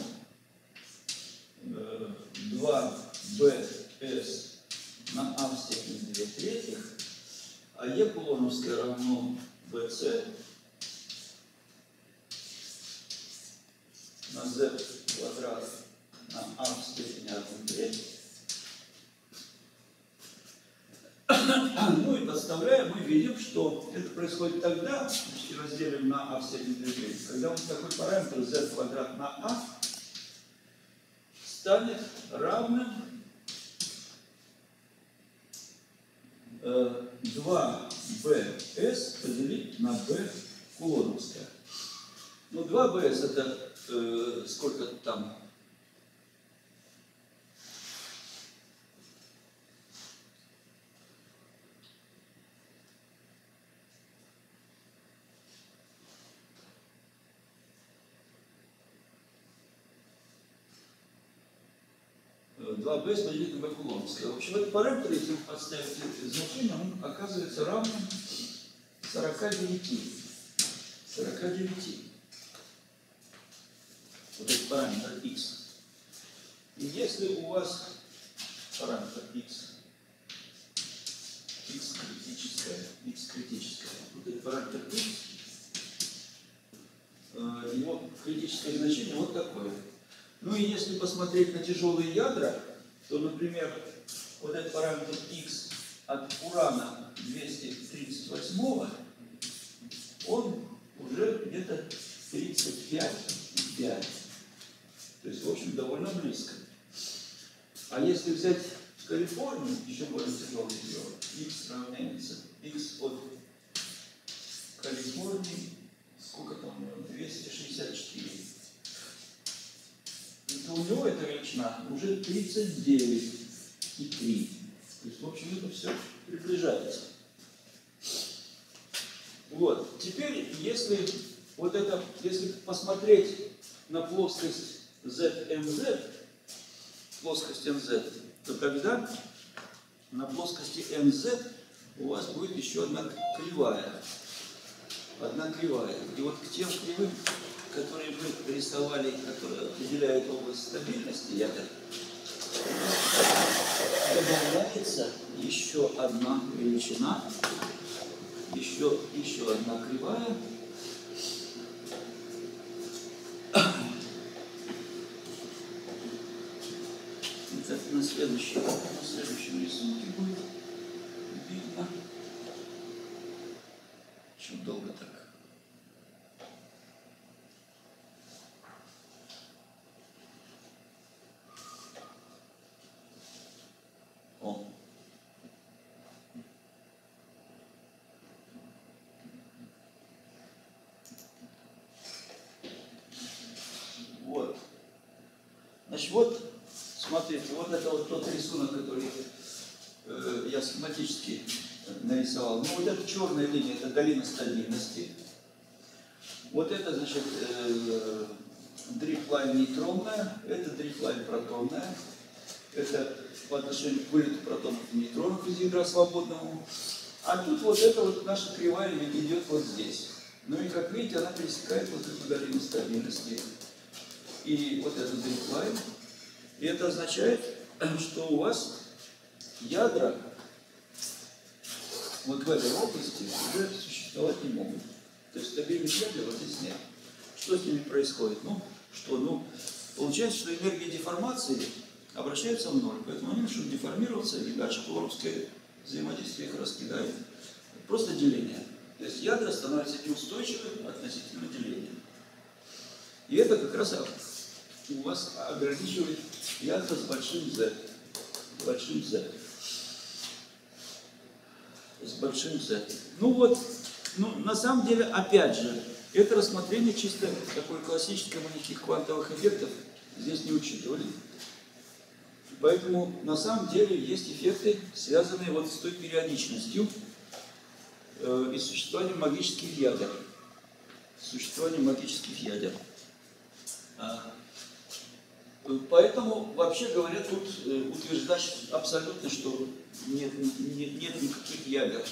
2 БС на А в степени 2/3, а Е кулоновская равно БС на Z квадрат на А в степени 1/3. Ну и подставляем, мы видим, что это происходит тогда, если разделим на А в степени 2/3, когда вот такой параметр Z квадрат на А станет равным 2БС поделить на B кулоновская. Ну, 2БС это сколько там? Два БС поделить на B кулоновская. В общем, этот параметр, если вы подставите значение, он оказывается равным 49. 49. Вот этот параметр x. И если у вас параметр x критическое, вот этот параметр x, его критическое значение вот такое. Ну и если посмотреть на тяжелые ядра, то, например, вот этот параметр x от урана 238, он уже где-то 35,5. То есть, в общем, довольно близко. А если взять Калифорнию, еще более тяжелый регион, x равняется x от Калифорнии, сколько там, 264. То у него эта величина уже 39,3. То есть, в общем, это все приближается. Вот. Теперь, если посмотреть на плоскость ZMZ, плоскость NZ, то тогда на плоскости NZ у вас будет еще одна кривая. И вот к тем кривым, которые мы рисовали, которые определяют область стабильности ядер, добавляется еще одна величина, еще одна кривая. Это на следующем рисунке будет видно. Очень долго так. О. Вот. Значит, вот, смотрите, вот это вот тот рисунок, который я схематически нарисовал. Ну, вот эта черная линия, это долина стабильности. Вот это, значит, дрифт-лайн нейтронная, это дрифт-лайн протонная. Это по отношению к вылету протонов и нейтронов из ядра свободному. А тут вот эта вот наша кривая идет вот здесь. Ну и, как видите, она пересекает вот эту долину стабильности. И вот этот дрифт-лайн. И это означает, что у вас ядра вот в этой области уже существовать не могут. То есть стабильных ядер вот здесь нет. Что с ними происходит? Получается, что энергия деформации обращается в ноль. Поэтому они начнут деформироваться, и дальше кулоновское взаимодействие их раскидает. Просто деление. То есть ядра становятся неустойчивы относительно деления. И это как раз у вас ограничивает ядра с большим Z. С большим Z. На самом деле, опять же, это рассмотрение чисто такой классической, мы никаких квантовых эффектов здесь не учитывали. Поэтому на самом деле есть эффекты, связанные вот с той периодичностью и существованием магических ядер. Поэтому, вообще говоря, тут утверждать абсолютно, что нет никаких ядер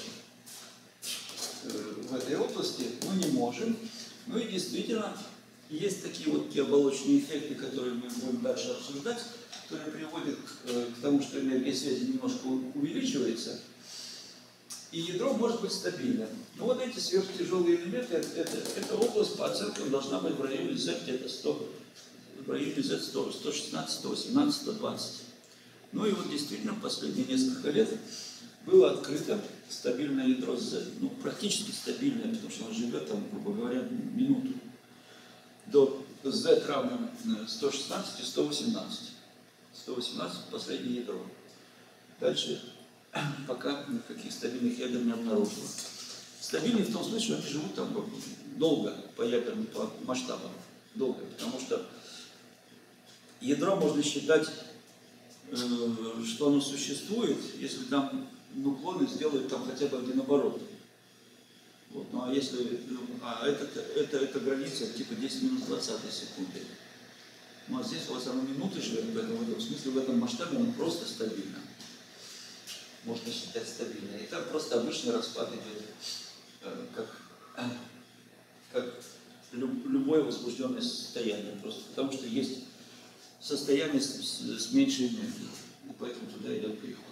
в этой области, мы не можем. Ну и действительно, есть такие вот те оболочные эффекты, которые мы будем дальше обсуждать, которые приводят к тому, что энергия связи немножко увеличивается, и ядро может быть стабильным. Но вот эти сверхтяжелые элементы, эта область по оценкам должна быть в районе Z где-то 100, в районе Z 116, 118, 120. Ну и вот действительно в последние несколько лет было открыто стабильное ядро Z. Ну, практически стабильное, потому что оно живет там, грубо говоря, минуту. До Z равным 116 и 118. 118 последнее ядро. Дальше пока никаких стабильных ядер не обнаружено. Стабильные в том смысле, что они живут там долго по ядерным масштабам. Долго, потому что ядро можно считать, что оно существует, если там нуклоны сделают там хотя бы один оборот. Вот. Ну а если, это граница типа 10 минус 20 секунды. Ну а здесь у вас оно минуты живет, поэтому в этом смысле, в этом масштабе оно просто стабильно. Можно считать стабильно. И там просто обычный распад идет, как любое возбужденное состояние. Просто потому что есть состояние с меньшей энергией. И поэтому туда идет переход.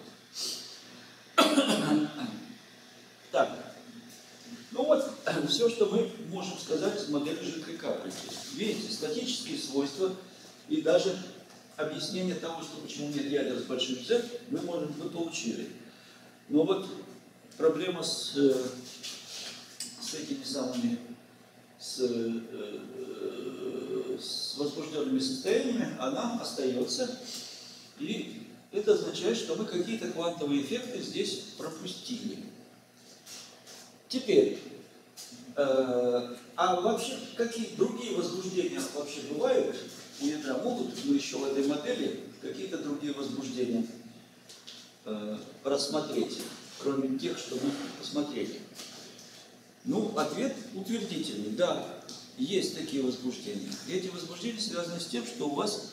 Так. Ну вот, все, что мы можем сказать из модели Жидкой-Капельки. Видите, статические свойства и даже объяснение того, что почему нет ядер с большим Z, мы получили. Но вот проблема с этими самыми, с возбужденными состояниями, она остается. И это означает, что мы какие-то квантовые эффекты здесь пропустили. Теперь, а вообще какие другие возбуждения вообще бывают у ядра? Могут мы еще в этой модели какие-то другие возбуждения рассмотреть, кроме тех, что мы посмотрели? Ну, ответ утвердительный. Да, есть такие возбуждения. И эти возбуждения связаны с тем, что у вас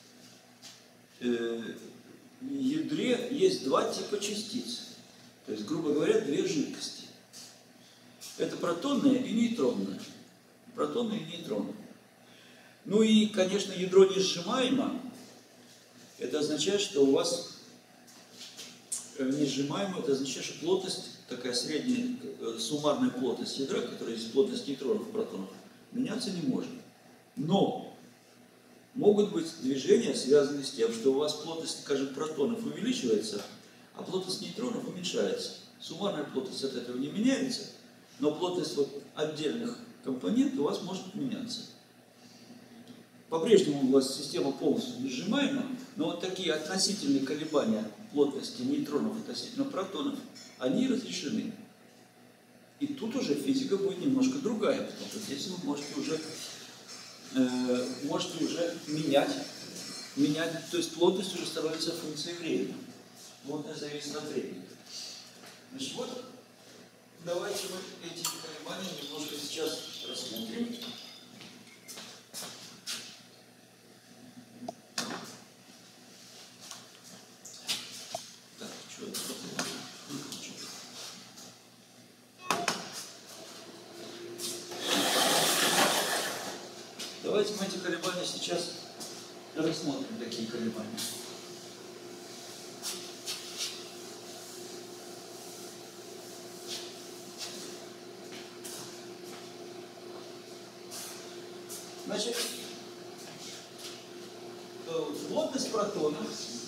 в ядре есть два типа частиц. То есть, грубо говоря, две жидкости. Это протонная и нейтронная. Протонная и нейтронная. Ну и, конечно, ядро не сжимаемо. Это означает, что у вас не сжимаемо, это означает, что плотность, такая средняя суммарная плотность ядра, которая есть плотность нейтронов и протонов, меняться не может. Но могут быть движения, связанные с тем, что у вас плотность, скажем, протонов увеличивается, а плотность нейтронов уменьшается. Суммарная плотность от этого не меняется, но плотность вот отдельных компонентов у вас может меняться. По-прежнему у вас система полностью не сжимаема, но вот такие относительные колебания плотности нейтронов относительно протонов, они разрешены. И тут уже физика будет немножко другая, потому что здесь вы можете уже менять, то есть плотность уже становится функцией времени. Плотность зависит от времени. Значит, вот давайте мы эти колебания немножко сейчас рассмотрим. Так, что это такое? Давайте мы эти колебания сейчас рассмотрим, такие колебания. Значит, плотность протонов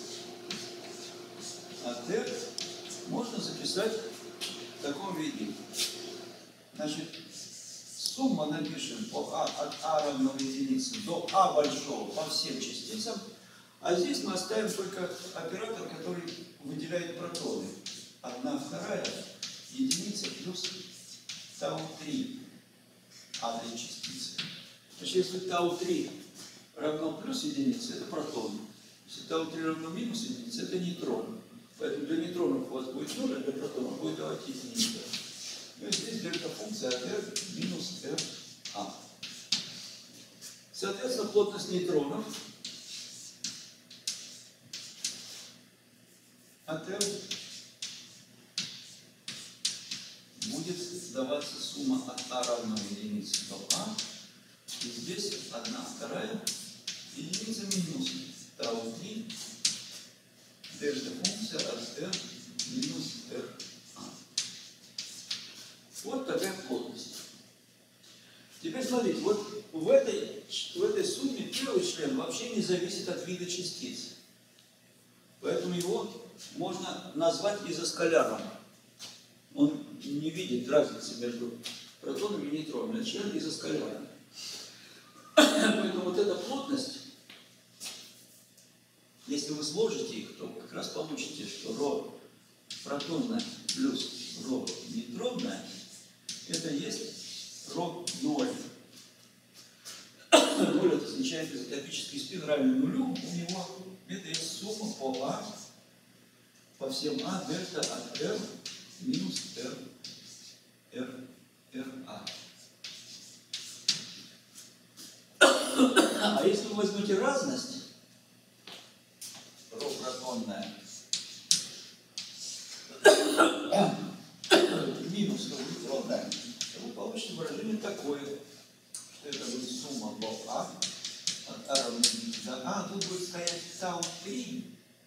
от R можно записать в таком виде. Значит, сумма напишем от А равно единице до А большого по всем частицам, а здесь мы оставим только оператор, который выделяет протоны. 1/2 единица плюс τ3 адрес частицы. Значит, если τ3 равно плюс единице, это протон. Если τ3 равно минус единице, это нейтрон. Поэтому для нейтронов у вас будет 0, а для протонов будет давать единица. И здесь дельта-функция от R минус RA. Соответственно, плотность нейтронов от R будет даваться сумма от А равно единице до А. И здесь 1/2 единица минус τ3 дельта-функция от R минус RA. Вот такая плотность. Теперь смотрите, вот в этой сумме первый член вообще не зависит от вида частиц. Поэтому его можно назвать изоскалярным. Он не видит разницы между протонами и нейтронами. Член изоскалярный. Поэтому вот эта плотность, если вы сложите их, то как раз получите, что ρ протонная плюс ρ нейтронная, это есть ρ0. 0 это означает изотопический спин равен нулю. У него это есть сумма по А, по всем А, дельта от R минус RA. А если вы возьмете разность, ρ протонная минус ρ нейтронная, то вы получите выражение такое, что это будет сумма по А от А равно до А, тут будет стоять τ3,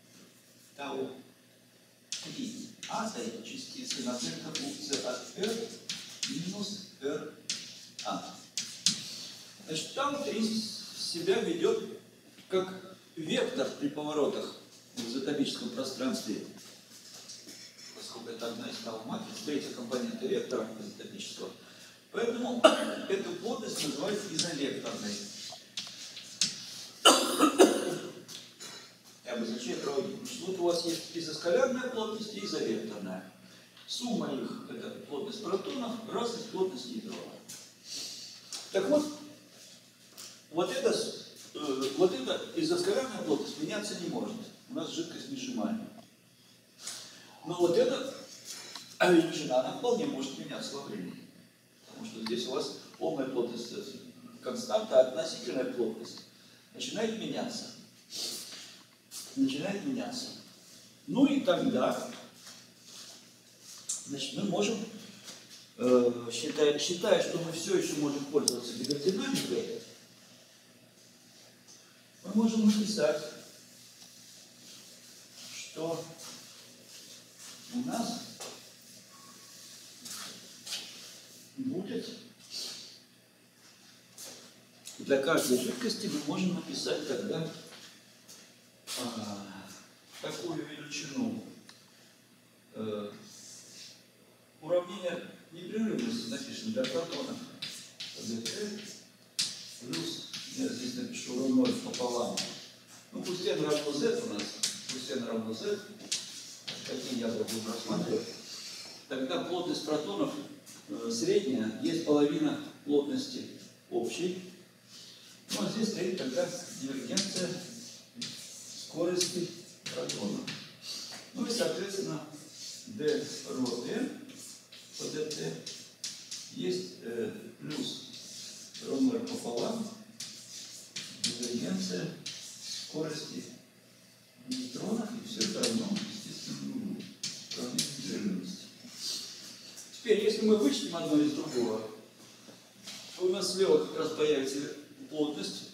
А стоит частицы на дельта-функция от R минус RA. Значит, τ3 себя ведет как вектор при поворотах в изотопическом пространстве, поскольку это одна из тau-матриц, третья компонента вектора изотопического. Поэтому эту плотность называют изолекторной. Я об из ячеек равно 1. Вот у вас есть изоскалярная плотность и изовекторная. Сумма их – это плотность протонов, разность плотности нейтронов. Так вот эта изоскалярная плотность меняться не может. У нас жидкость несжимаемая. Но вот эта величина, она вполне может меняться во времени. Потому что здесь у вас полная плотность константа, а относительная плотность начинает меняться. Ну и тогда, значит, мы можем, считая, что мы все еще можем пользоваться гидродинамикой, мы можем написать, что у нас будет для каждой жидкости мы можем написать тогда такую величину. Уравнение непрерывности напишем для протона. dt плюс, я здесь напишу равно пополам. Ну пусть n равно z у нас, пусть n равно z, какие ядра будем рассматривать. Тогда плотность протонов средняя, есть половина плотности общей. Ну а здесь стоит тогда дивергенция скорости протона. Ну и соответственно d ρ n по dt есть плюс ρ0 пополам дивергенция скорости нейтронов, и все это равно, естественно, уравнение непрерывности. Теперь, если мы вычтем одно из другого, то у нас слева как раз появится плотность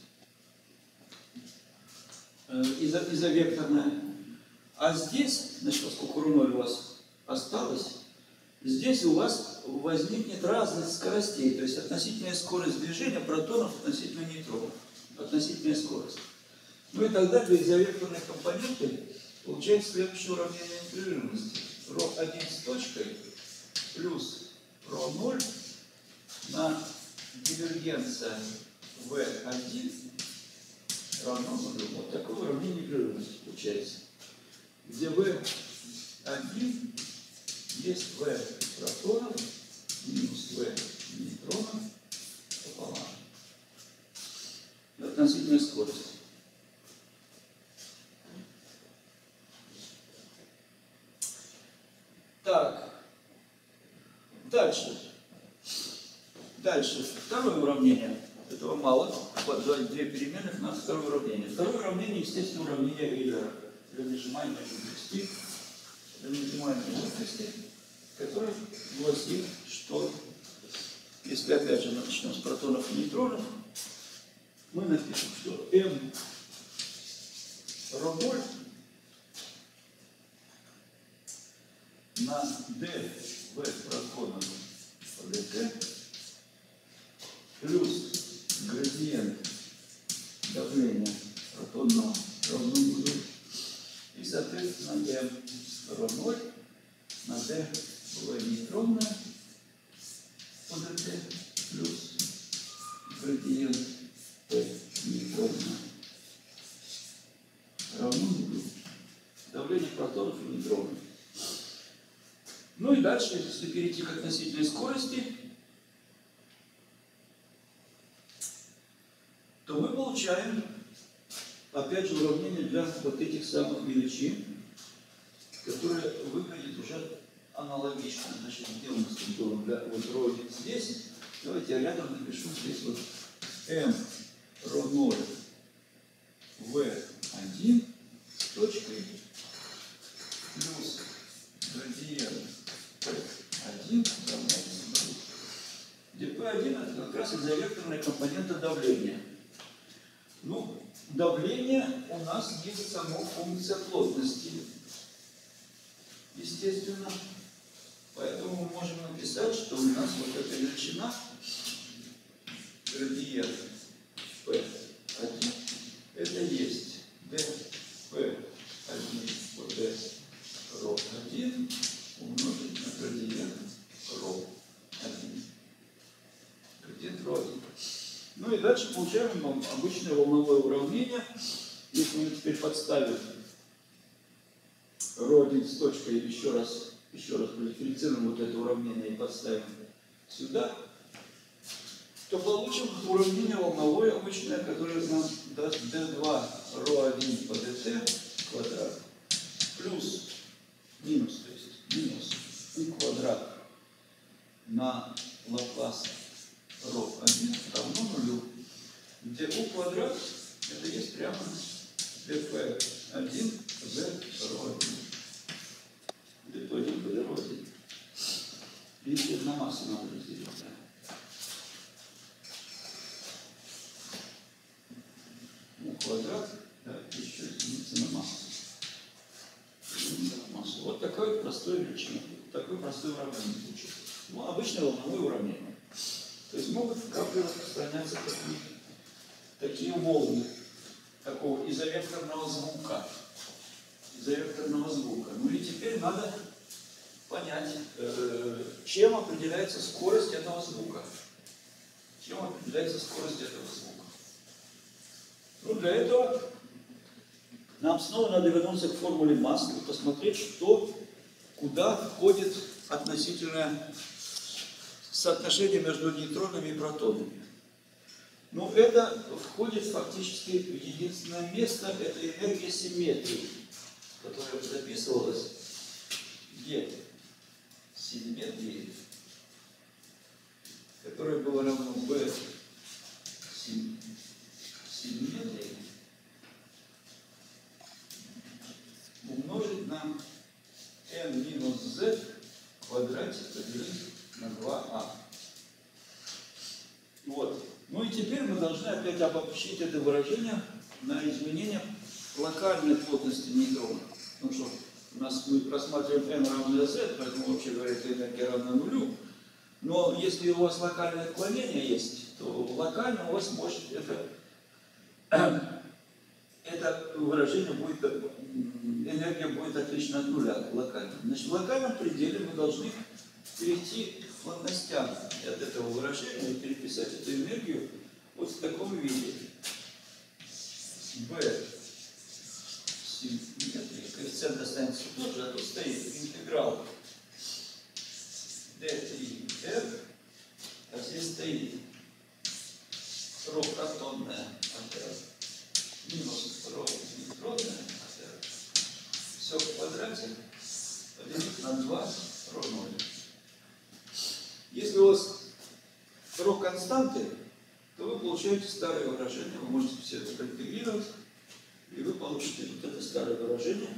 изовекторная. А здесь, значит, поскольку ρ0 у вас осталось, здесь у вас возникнет разность скоростей, то есть относительная скорость движения протонов относительно нейтронов. Относительная скорость. Ну и тогда для изовекторной компоненты получается следующее уравнение непрерывности. ρ1 с точкой плюс ρ0 на дивергенция v1 равно 0. Вот такое уравнение непрерывности получается. Где v1 есть v протонов минус v нейтронов пополам. Относительная скорость. Так. Дальше. Второе уравнение. Этого мало. Две переменных на второе уравнение. Второе уравнение, естественно, уравнение Эйлера для нажимаемой жидкости, которое гласит, что если опять же мы начнем с протонов и нейтронов, мы напишем, что m ρ0 на d v протонов по dt плюс градиент давления протонного равно нулю. И, соответственно, m ρ0 на d v нейтронное по dt плюс градиент p нейтронное равно нулю. Давление протонов и нейтронов. Ну и дальше, если перейти к относительной скорости, то мы получаем, опять же, уравнение для вот этих самых величин, которые выглядят уже аналогично. Значит, где у нас тут было для вот ρ1 здесь? Давайте я рядом напишу здесь вот m ρ0 v1 с точкой плюс градиент p1 равняется 0. Где p1 это как раз изовекторная компонента давления. Ну, давление у нас есть само функция плотности. Естественно. Поэтому мы можем написать, что у нас вот эта величина градиент p1 это есть dp1 по d ρ1 умножить на градиент ρ1. Градиент ρ1. Ну и дальше получаем обычное волновое уравнение. Если мы теперь подставим ρ1 с точкой, еще раз продифференцируем вот это уравнение и подставим сюда, то получим уравнение волновое обычное, которое нам даст d2 ρ1 по dt квадрат плюс минус, то есть минус u квадрат на Лаплас ρ1 равно нулю, где u квадрат это есть прямо dp1 z ρ1. dp1 по ρ1. Если на массу надо разделить, да. Квадрат, да, еще единица на массу. Вот такое простое величина, такое простое уравнение получилось. Ну, обычное волновое уравнение. То есть могут в капле распространяться такие волны такого изовекторного звука. Ну и теперь надо понять, чем определяется скорость этого звука. Ну, для этого нам снова надо вернуться к формуле масс и посмотреть, что, куда входит относительное соотношение между нейтронами и протонами. Ну, это входит фактически в единственное место, это энергия симметрии, которая записывалась где? Симметрии, которая была равна b симметрии умножить на n минус z в квадрате поделить на 2a. Вот. Ну и теперь мы должны опять обобщить это выражение на изменение локальной плотности нейтрона. Ну что, у нас мы рассматриваем n равно z, поэтому, вообще говоря, эта энергия равна нулю. Но если у вас локальное отклонение есть, то локально у вас может это выражение будет, энергия будет отлично от нуля локально. Значит, в локальном пределе мы должны перейти к плотностям от этого выражения и переписать эту энергию вот в таком виде. B симметрии, коэффициент останется тот же, а тут стоит интеграл d3r, а здесь стоит ρ-протонная атера минус ρ-нейтронная атера. Все в квадрате поделить на 2 равно 0. Если у вас ρ константы, то вы получаете старое выражение. Вы можете все это проинтегрировать, и вы получите вот это старое выражение.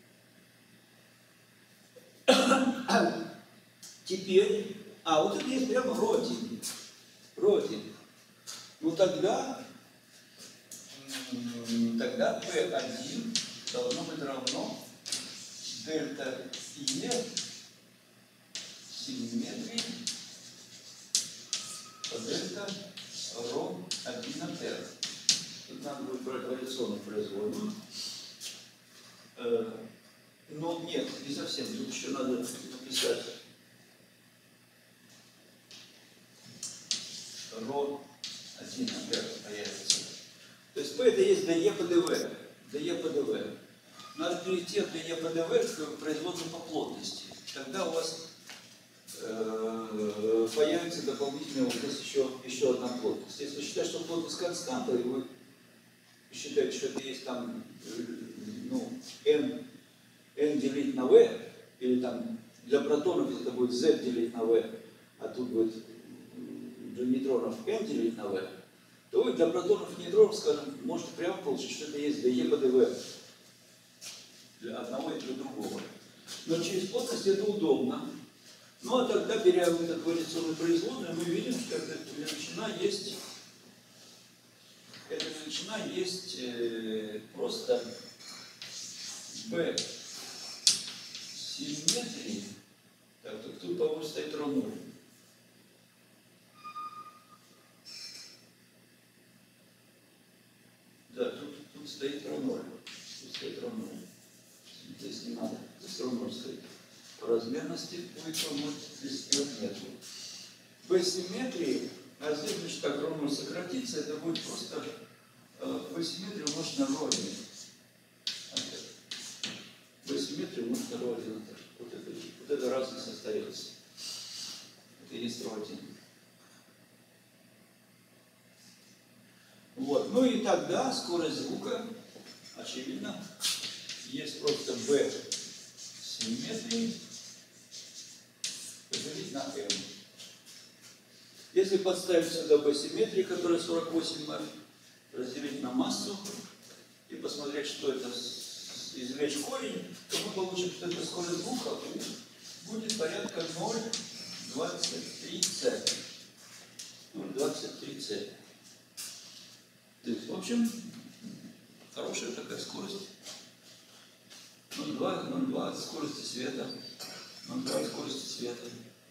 Теперь, вот это есть прямо ρ1. Ну тогда P1 должно быть равно дельта E симметрии по дельта ρ1 от R. Тут надо будет брать вариационную производную. Но нет, не совсем. Тут еще надо написать ρ1 от R появится. То есть P это есть dE по dV. Надо перейти от dE по dV к производной по плотности. Тогда у вас появится дополнительная вот здесь еще одна плотность. Если считать, что плотность константа, и вы считаете, что это есть там n делить на v, или там для протонов это будет z делить на v, а тут будет для нейтронов n делить на v, то вы для протонов и нейтронов, скажем, можете прямо получить, что это есть dE по dV для одного и для другого. Но через плотность это удобно. Ну а тогда, беря вот эту вариационную производную, мы видим, что эта величина есть просто B симметрии. Так тут, по-моему, стоит равно. Да, тут стоит равно. Здесь не надо, здесь равно стоит. По размерности будет помочь, здесь нету. По симметрии, а здесь, значит, так равно сократится, это будет просто по симметрии умножить на ρ1. По симметрии умножить повторилось. Это есть Рho1. Вот. Ну и тогда скорость звука, очевидно, есть просто b симметрии поделить на m. Если подставить сюда b симметрии, которая 48 m, разделить на массу и посмотреть, что это, извлечь корень, то мы получим, что это скорость звука будет порядка 0,23 c. 0,23 c. То есть, в общем, хорошая такая скорость. 0,2 от скорости света. 0,2 от скорости света.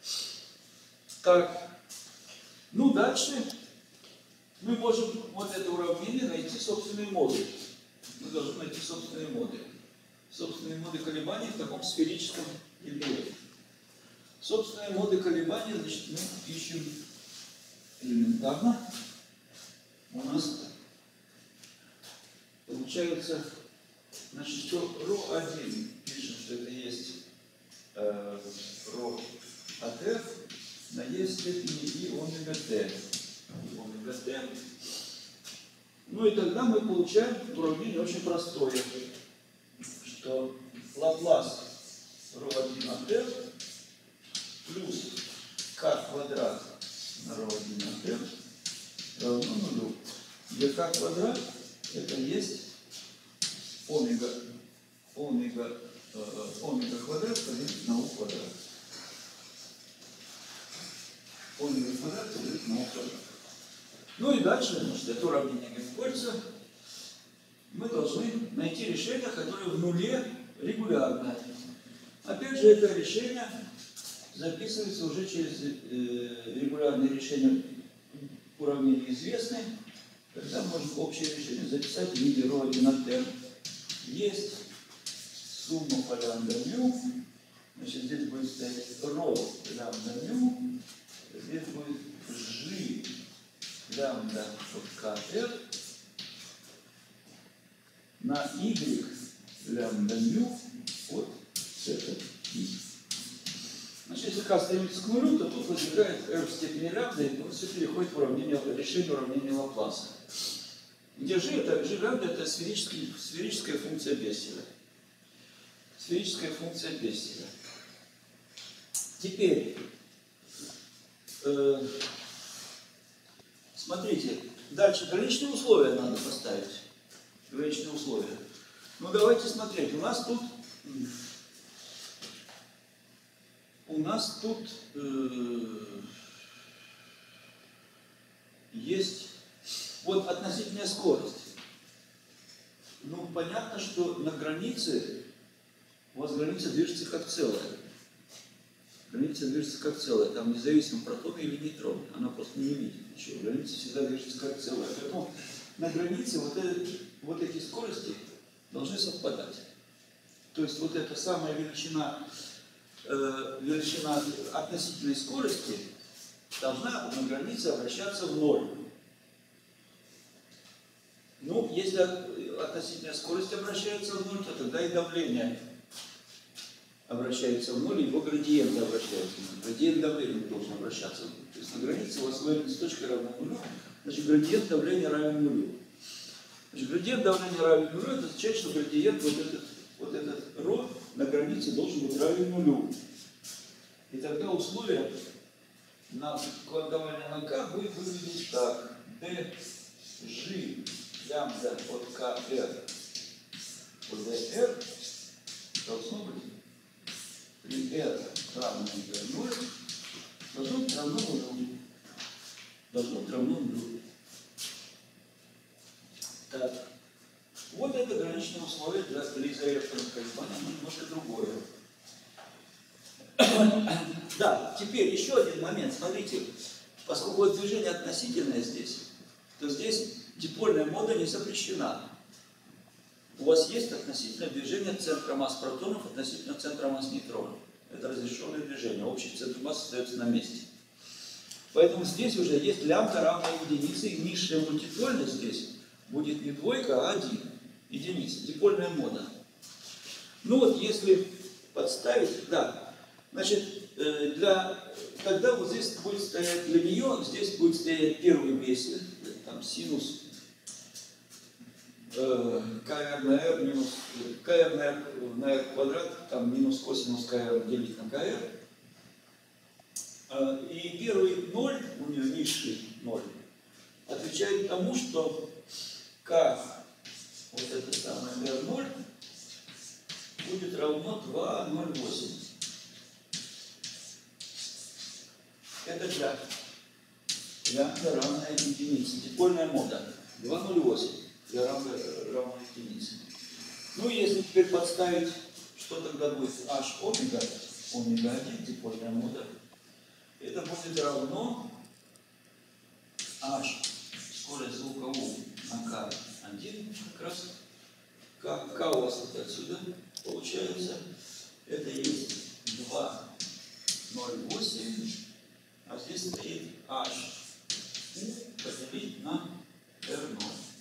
Так. Ну, дальше мы можем вот это уравнение найти собственные моды. Мы должны найти собственные моды. Собственные моды колебаний в таком сферическом ядре. Собственные моды колебаний, значит, мы ищем элементарно. У нас получается, значит, что Rho1, пишем, что это есть Rho от f на e степени и омега t. Омега t. Ну и тогда мы получаем уравнение очень простое, что Лаплас Rho1 от f плюс k квадрат на Rho1 от f равно нулю. Где k квадрат это есть омега квадрат поделить на u квадрат. Омега квадрат поделить на u квадрат. Ну и дальше, значит, это уравнение Гельмгольца. Мы должны найти решение, которое в нуле регулярное. Опять же, это решение записывается уже через регулярные решения уравнения известные. Тогда можно общее решение записать в виде Rho1 от m. Есть сумма по лямбда мю. Значит, здесь будет стоять Rho лямбда мю. Здесь будет G лямбда от kr на y лямбда мю от θ. Значит, если k стремится к нулю, то тут возникает r в степени лямбда, и все переходит в решение уравнения Лапласа. Где g лямбда это сферическая функция Бесселя. Сферическая функция Бесселя. Теперь, смотрите, дальше граничные условия надо поставить. Граничные условия. Ну давайте смотреть. У нас тут есть вот относительная скорость. Ну, понятно, что на границе у вас граница движется как целая. Граница движется как целая. Там независимо протоны или нейтроны. Она просто не видит ничего. Граница всегда движется как целая. Поэтому на границе вот эти скорости должны совпадать. То есть вот эта самая величина относительной скорости должна на границе обращаться в ноль. Ну, если относительная скорость обращается в ноль, то тогда и давление обращается в ноль, и его градиент обращается в ноль. Градиент давления должен обращаться в ноль. То есть на границе у вас с точкой равна нулю, значит градиент давления равен нулю. Значит, градиент давления равен нулю, это означает, что градиент вот этот ρ на границе должен быть равен нулю. И тогда условие на квантование на k будет выглядеть так. dg лямбда от kr по dr должно быть при r равно 0 должно быть равно нулю. Должно быть равно нулю. Так. Вот это граничное условие для изоэлектронных колебаний, оно немножко другое. Да, теперь еще один момент. Смотрите, поскольку вот движение относительное здесь, то здесь дипольная мода не запрещена. У вас есть относительное движение центра масс протонов относительно центра масс нейтронов. Это разрешенное движение. Общий центр масс остается на месте. Поэтому здесь уже есть лямбда равная единице, и низшая мультипольность здесь будет не двойка, а 1. Единица. Дипольная мода. Ну вот если подставить, да, значит, тогда вот здесь будет стоять для нее, здесь будет стоять первый весель, там синус КР на R минус КР на R квадрат, там минус косинус КР делить на КР. И первый 0, у нее низший 0, отвечает тому, что К, вот это самое R0, будет равно 2,08. Это для лямбда равная единице. Дипольная мода. 2,08 для лямбда равная единице. Ну и если теперь подставить, что тогда будет h омега, омега 1, дипольная мода, это будет равно h, скорость звука U на K1, как раз K у вас вот отсюда получается, это есть 2,08, а здесь стоит h поделить на R0.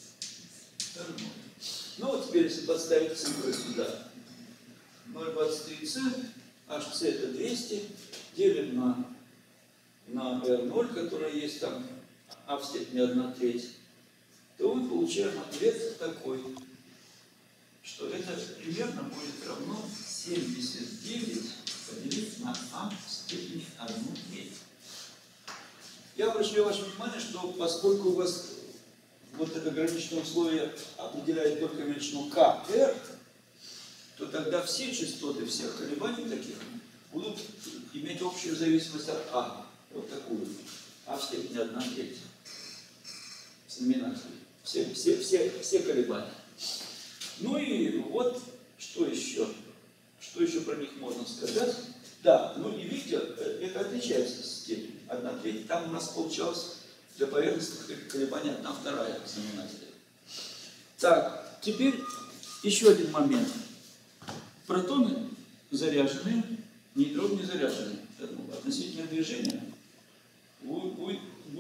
Ну вот теперь, если подставить цифры сюда, 0,23c, hc это 200, делим на R0, которая есть там, а в степени 1/3, то мы получаем ответ такой, что это примерно будет равно 79 поделить на а в степени 1/3. Я обращаю ваше внимание, что поскольку у вас вот это граничное условие определяет только величину КР, то тогда все частоты всех колебаний таких будут иметь общую зависимость от А. Вот такую. А в степени 1/3. Знаменатель. Все колебания. Ну и вот что еще? Что еще про них можно сказать? Да, ну и видите, это отличается степень 1/3. Там у нас получалось для поверхностных колебаний 1/2 знаменателя. Так, теперь еще один момент. Протоны заряжены, нейтроны не заряжены. Поэтому относительное движение будет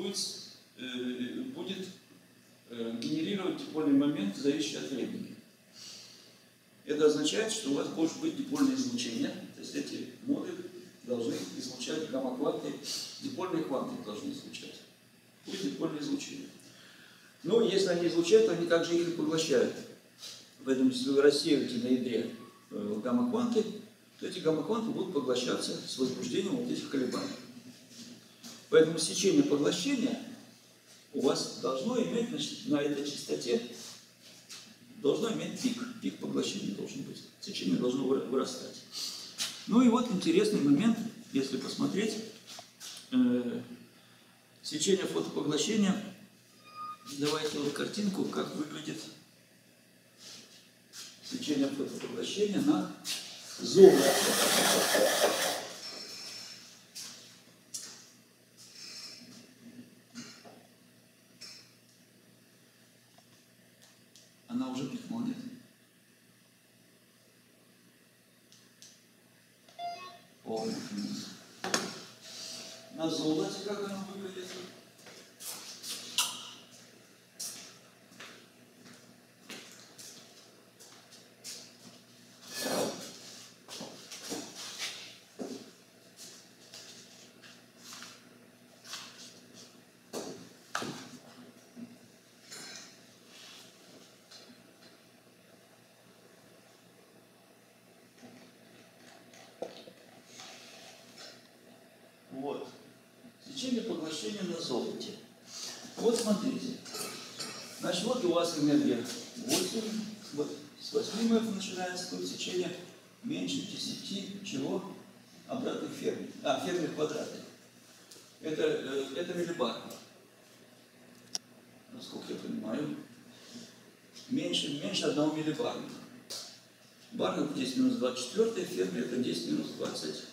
генерировать дипольный момент, зависящий от времени. Это означает, что у вас может быть дипольное излучение, то есть эти моды должны излучать гамма-кванты, дипольные кванты должны излучать. Будет дипольное излучение. Но если они излучают, то они также их и поглощают. Поэтому, если вы рассеиваете на ядре гамма-кванты, то эти гамма-кванты будут поглощаться с возбуждением вот этих колебаний. Поэтому сечение поглощения у вас должно иметь, значит, на этой частоте должно иметь пик. Пик поглощения должен быть. Сечение должно вырастать. Ну и вот интересный момент, если посмотреть. Сечение фотопоглощения. Давайте вот картинку, как выглядит сечение фотопоглощения на золото. Она уже пикнула, нет? О, на золоте как оно выглядит? Вот. Сечение поглощения на золоте. Вот смотрите. Значит, вот у вас энергия 8. Вот с 8 МФ начинается тут сечение меньше 10 чего? Обратных ферми. Ферми квадратных. Это миллибар. Насколько я понимаю. Меньше 1 миллибара. Бар это 10 минус 24, ферми это 10 минус 20.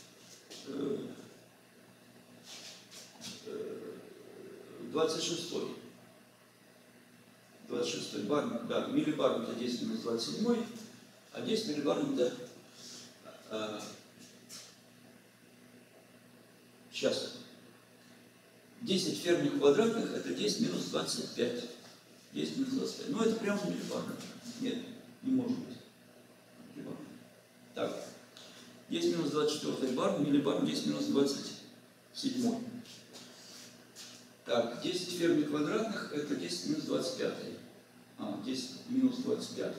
26 бар, да, миллибар это 10 минус 27, а 10 миллибар это сейчас 10 ферми квадратных это 10 минус 25. 10 минус 25. Ну это прямо миллибар. Нет, не может быть. Так. есть минус 24 барн, миллибарн 10 минус 27. Так, 10 ферми квадратных это 10 минус 25. 10 минус 25.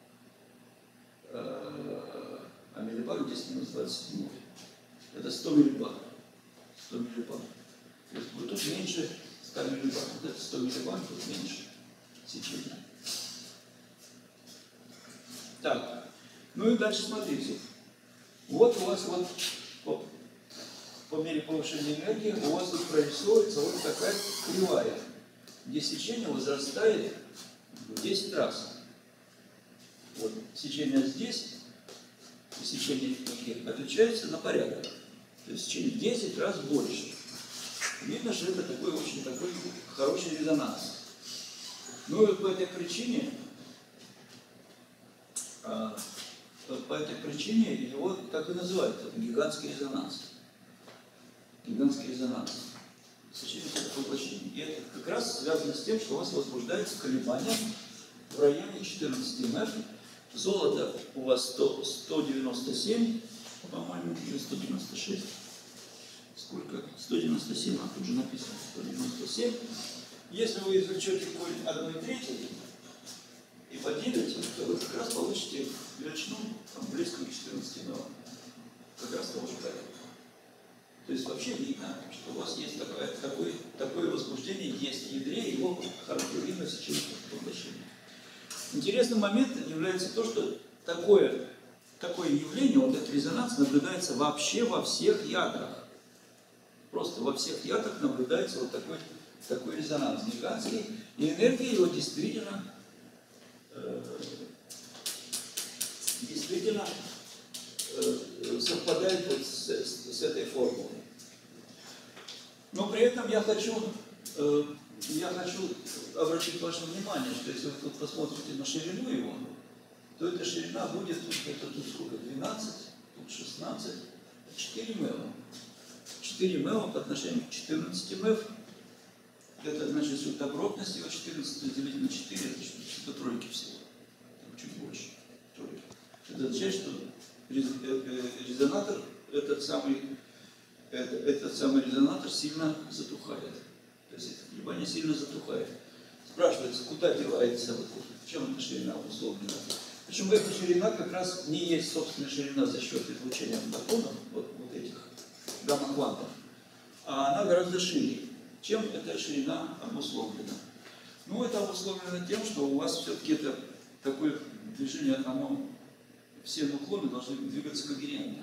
А миллибарн 10 минус 27. Это 100 миллибарн. 100 миллибарн. То есть вот тут меньше 100 миллибарн. Вот это 100 миллибарн, тут меньше сечения. Так, ну и дальше смотрите. Вот у вас вот по мере повышения энергии у вас тут прорисовывается вот такая кривая, где сечение возрастает в 10 раз. Вот сечение здесь и сечение здесь отличается на порядок. То есть сечение в 10 раз больше. Видно, что это такой очень такой хороший резонанс. Ну и по этой причине его так и называют, это гигантский резонанс. Гигантский резонанс. Сечение это поглощение. И это как раз связано с тем, что у вас возбуждается колебание в районе 14 МФ. Золото у вас 197, по-моему, или 196. Сколько? 197, а тут же написано 197. Если вы извлечете корень 1/3 и поделите, то вы как раз получите величину близко к 14 МФ. Как раз того же порядка. То есть вообще видно, что у вас есть такое возбуждение есть в ядре, его характеризует сечение поглощения. Интересным моментом является то, что такое явление, вот этот резонанс, наблюдается вообще во всех ядрах. Просто во всех ядрах наблюдается вот такой резонанс гигантский, и энергия его действительно совпадает вот с этой формулой. Но при этом я хочу обратить ваше внимание, что если вы тут посмотрите на ширину его, то эта ширина будет тут сколько? 12, тут 16, 4 МЭВа. 4 МЭВа по отношению к 14 МЭВ. Это значит, что добротность его 14 разделить на 4, это что-то тройки всего. Чуть больше. Тройки. Это означает, что резонатор, этот самый резонатор сильно затухает. То есть это колебание сильно затухает. Спрашивается, куда девается, в чем эта ширина обусловлена. Причем эта ширина как раз не есть собственная ширина за счет излучения фотонов, вот этих гамма-квантов, а она гораздо шире, чем эта ширина обусловлена. Ну, это обусловлено тем, что у вас все-таки это такое движение, все нуклоны должны двигаться когерентно.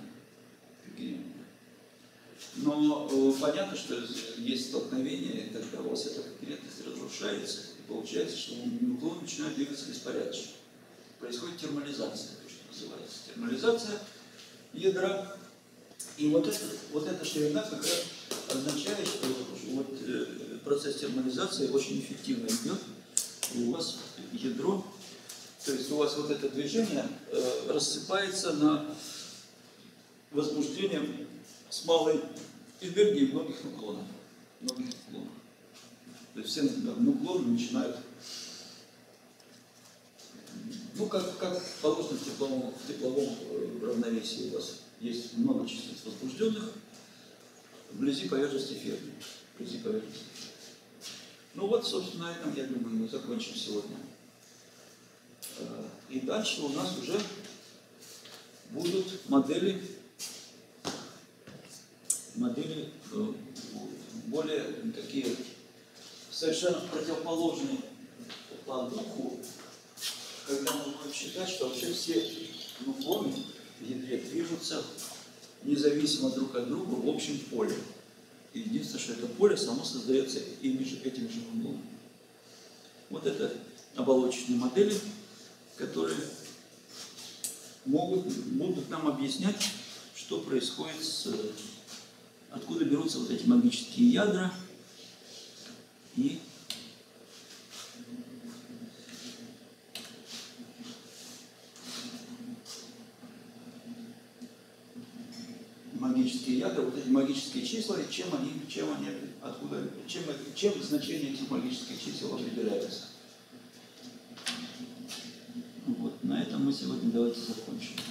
Но понятно, что есть столкновение, когда у вас эта когерентность разрушается, и получается, что нуклоны начинают двигаться беспорядочно. Происходит термализация, то, что называется. Термализация ядра. И вот эта ширина как раз означает, что процесс термализации очень эффективно идет, и у вас ядро, то есть у вас вот это движение рассыпается на возбуждение с малой энергией многих нуклонов. То есть все нуклоны начинают, как положено в тепловом равновесии у вас. Есть много частиц возбужденных вблизи поверхности Ферми. Ну вот, собственно, на этом, я думаю, мы закончим сегодня. И дальше у нас уже будут модели более такие совершенно противоположные по духу, когда мы будем считать, что вообще все нуклоны в ядре движутся независимо друг от друга в общем поле. И единственное, что это поле само создается этим же нуклоном. Вот это оболочечные модели, которые будут нам объяснять, что происходит откуда берутся вот эти магические ядра и магические ядра, вот эти магические числа, и чем значение этих магических чисел определяется. Вот, на этом мы сегодня давайте закончим.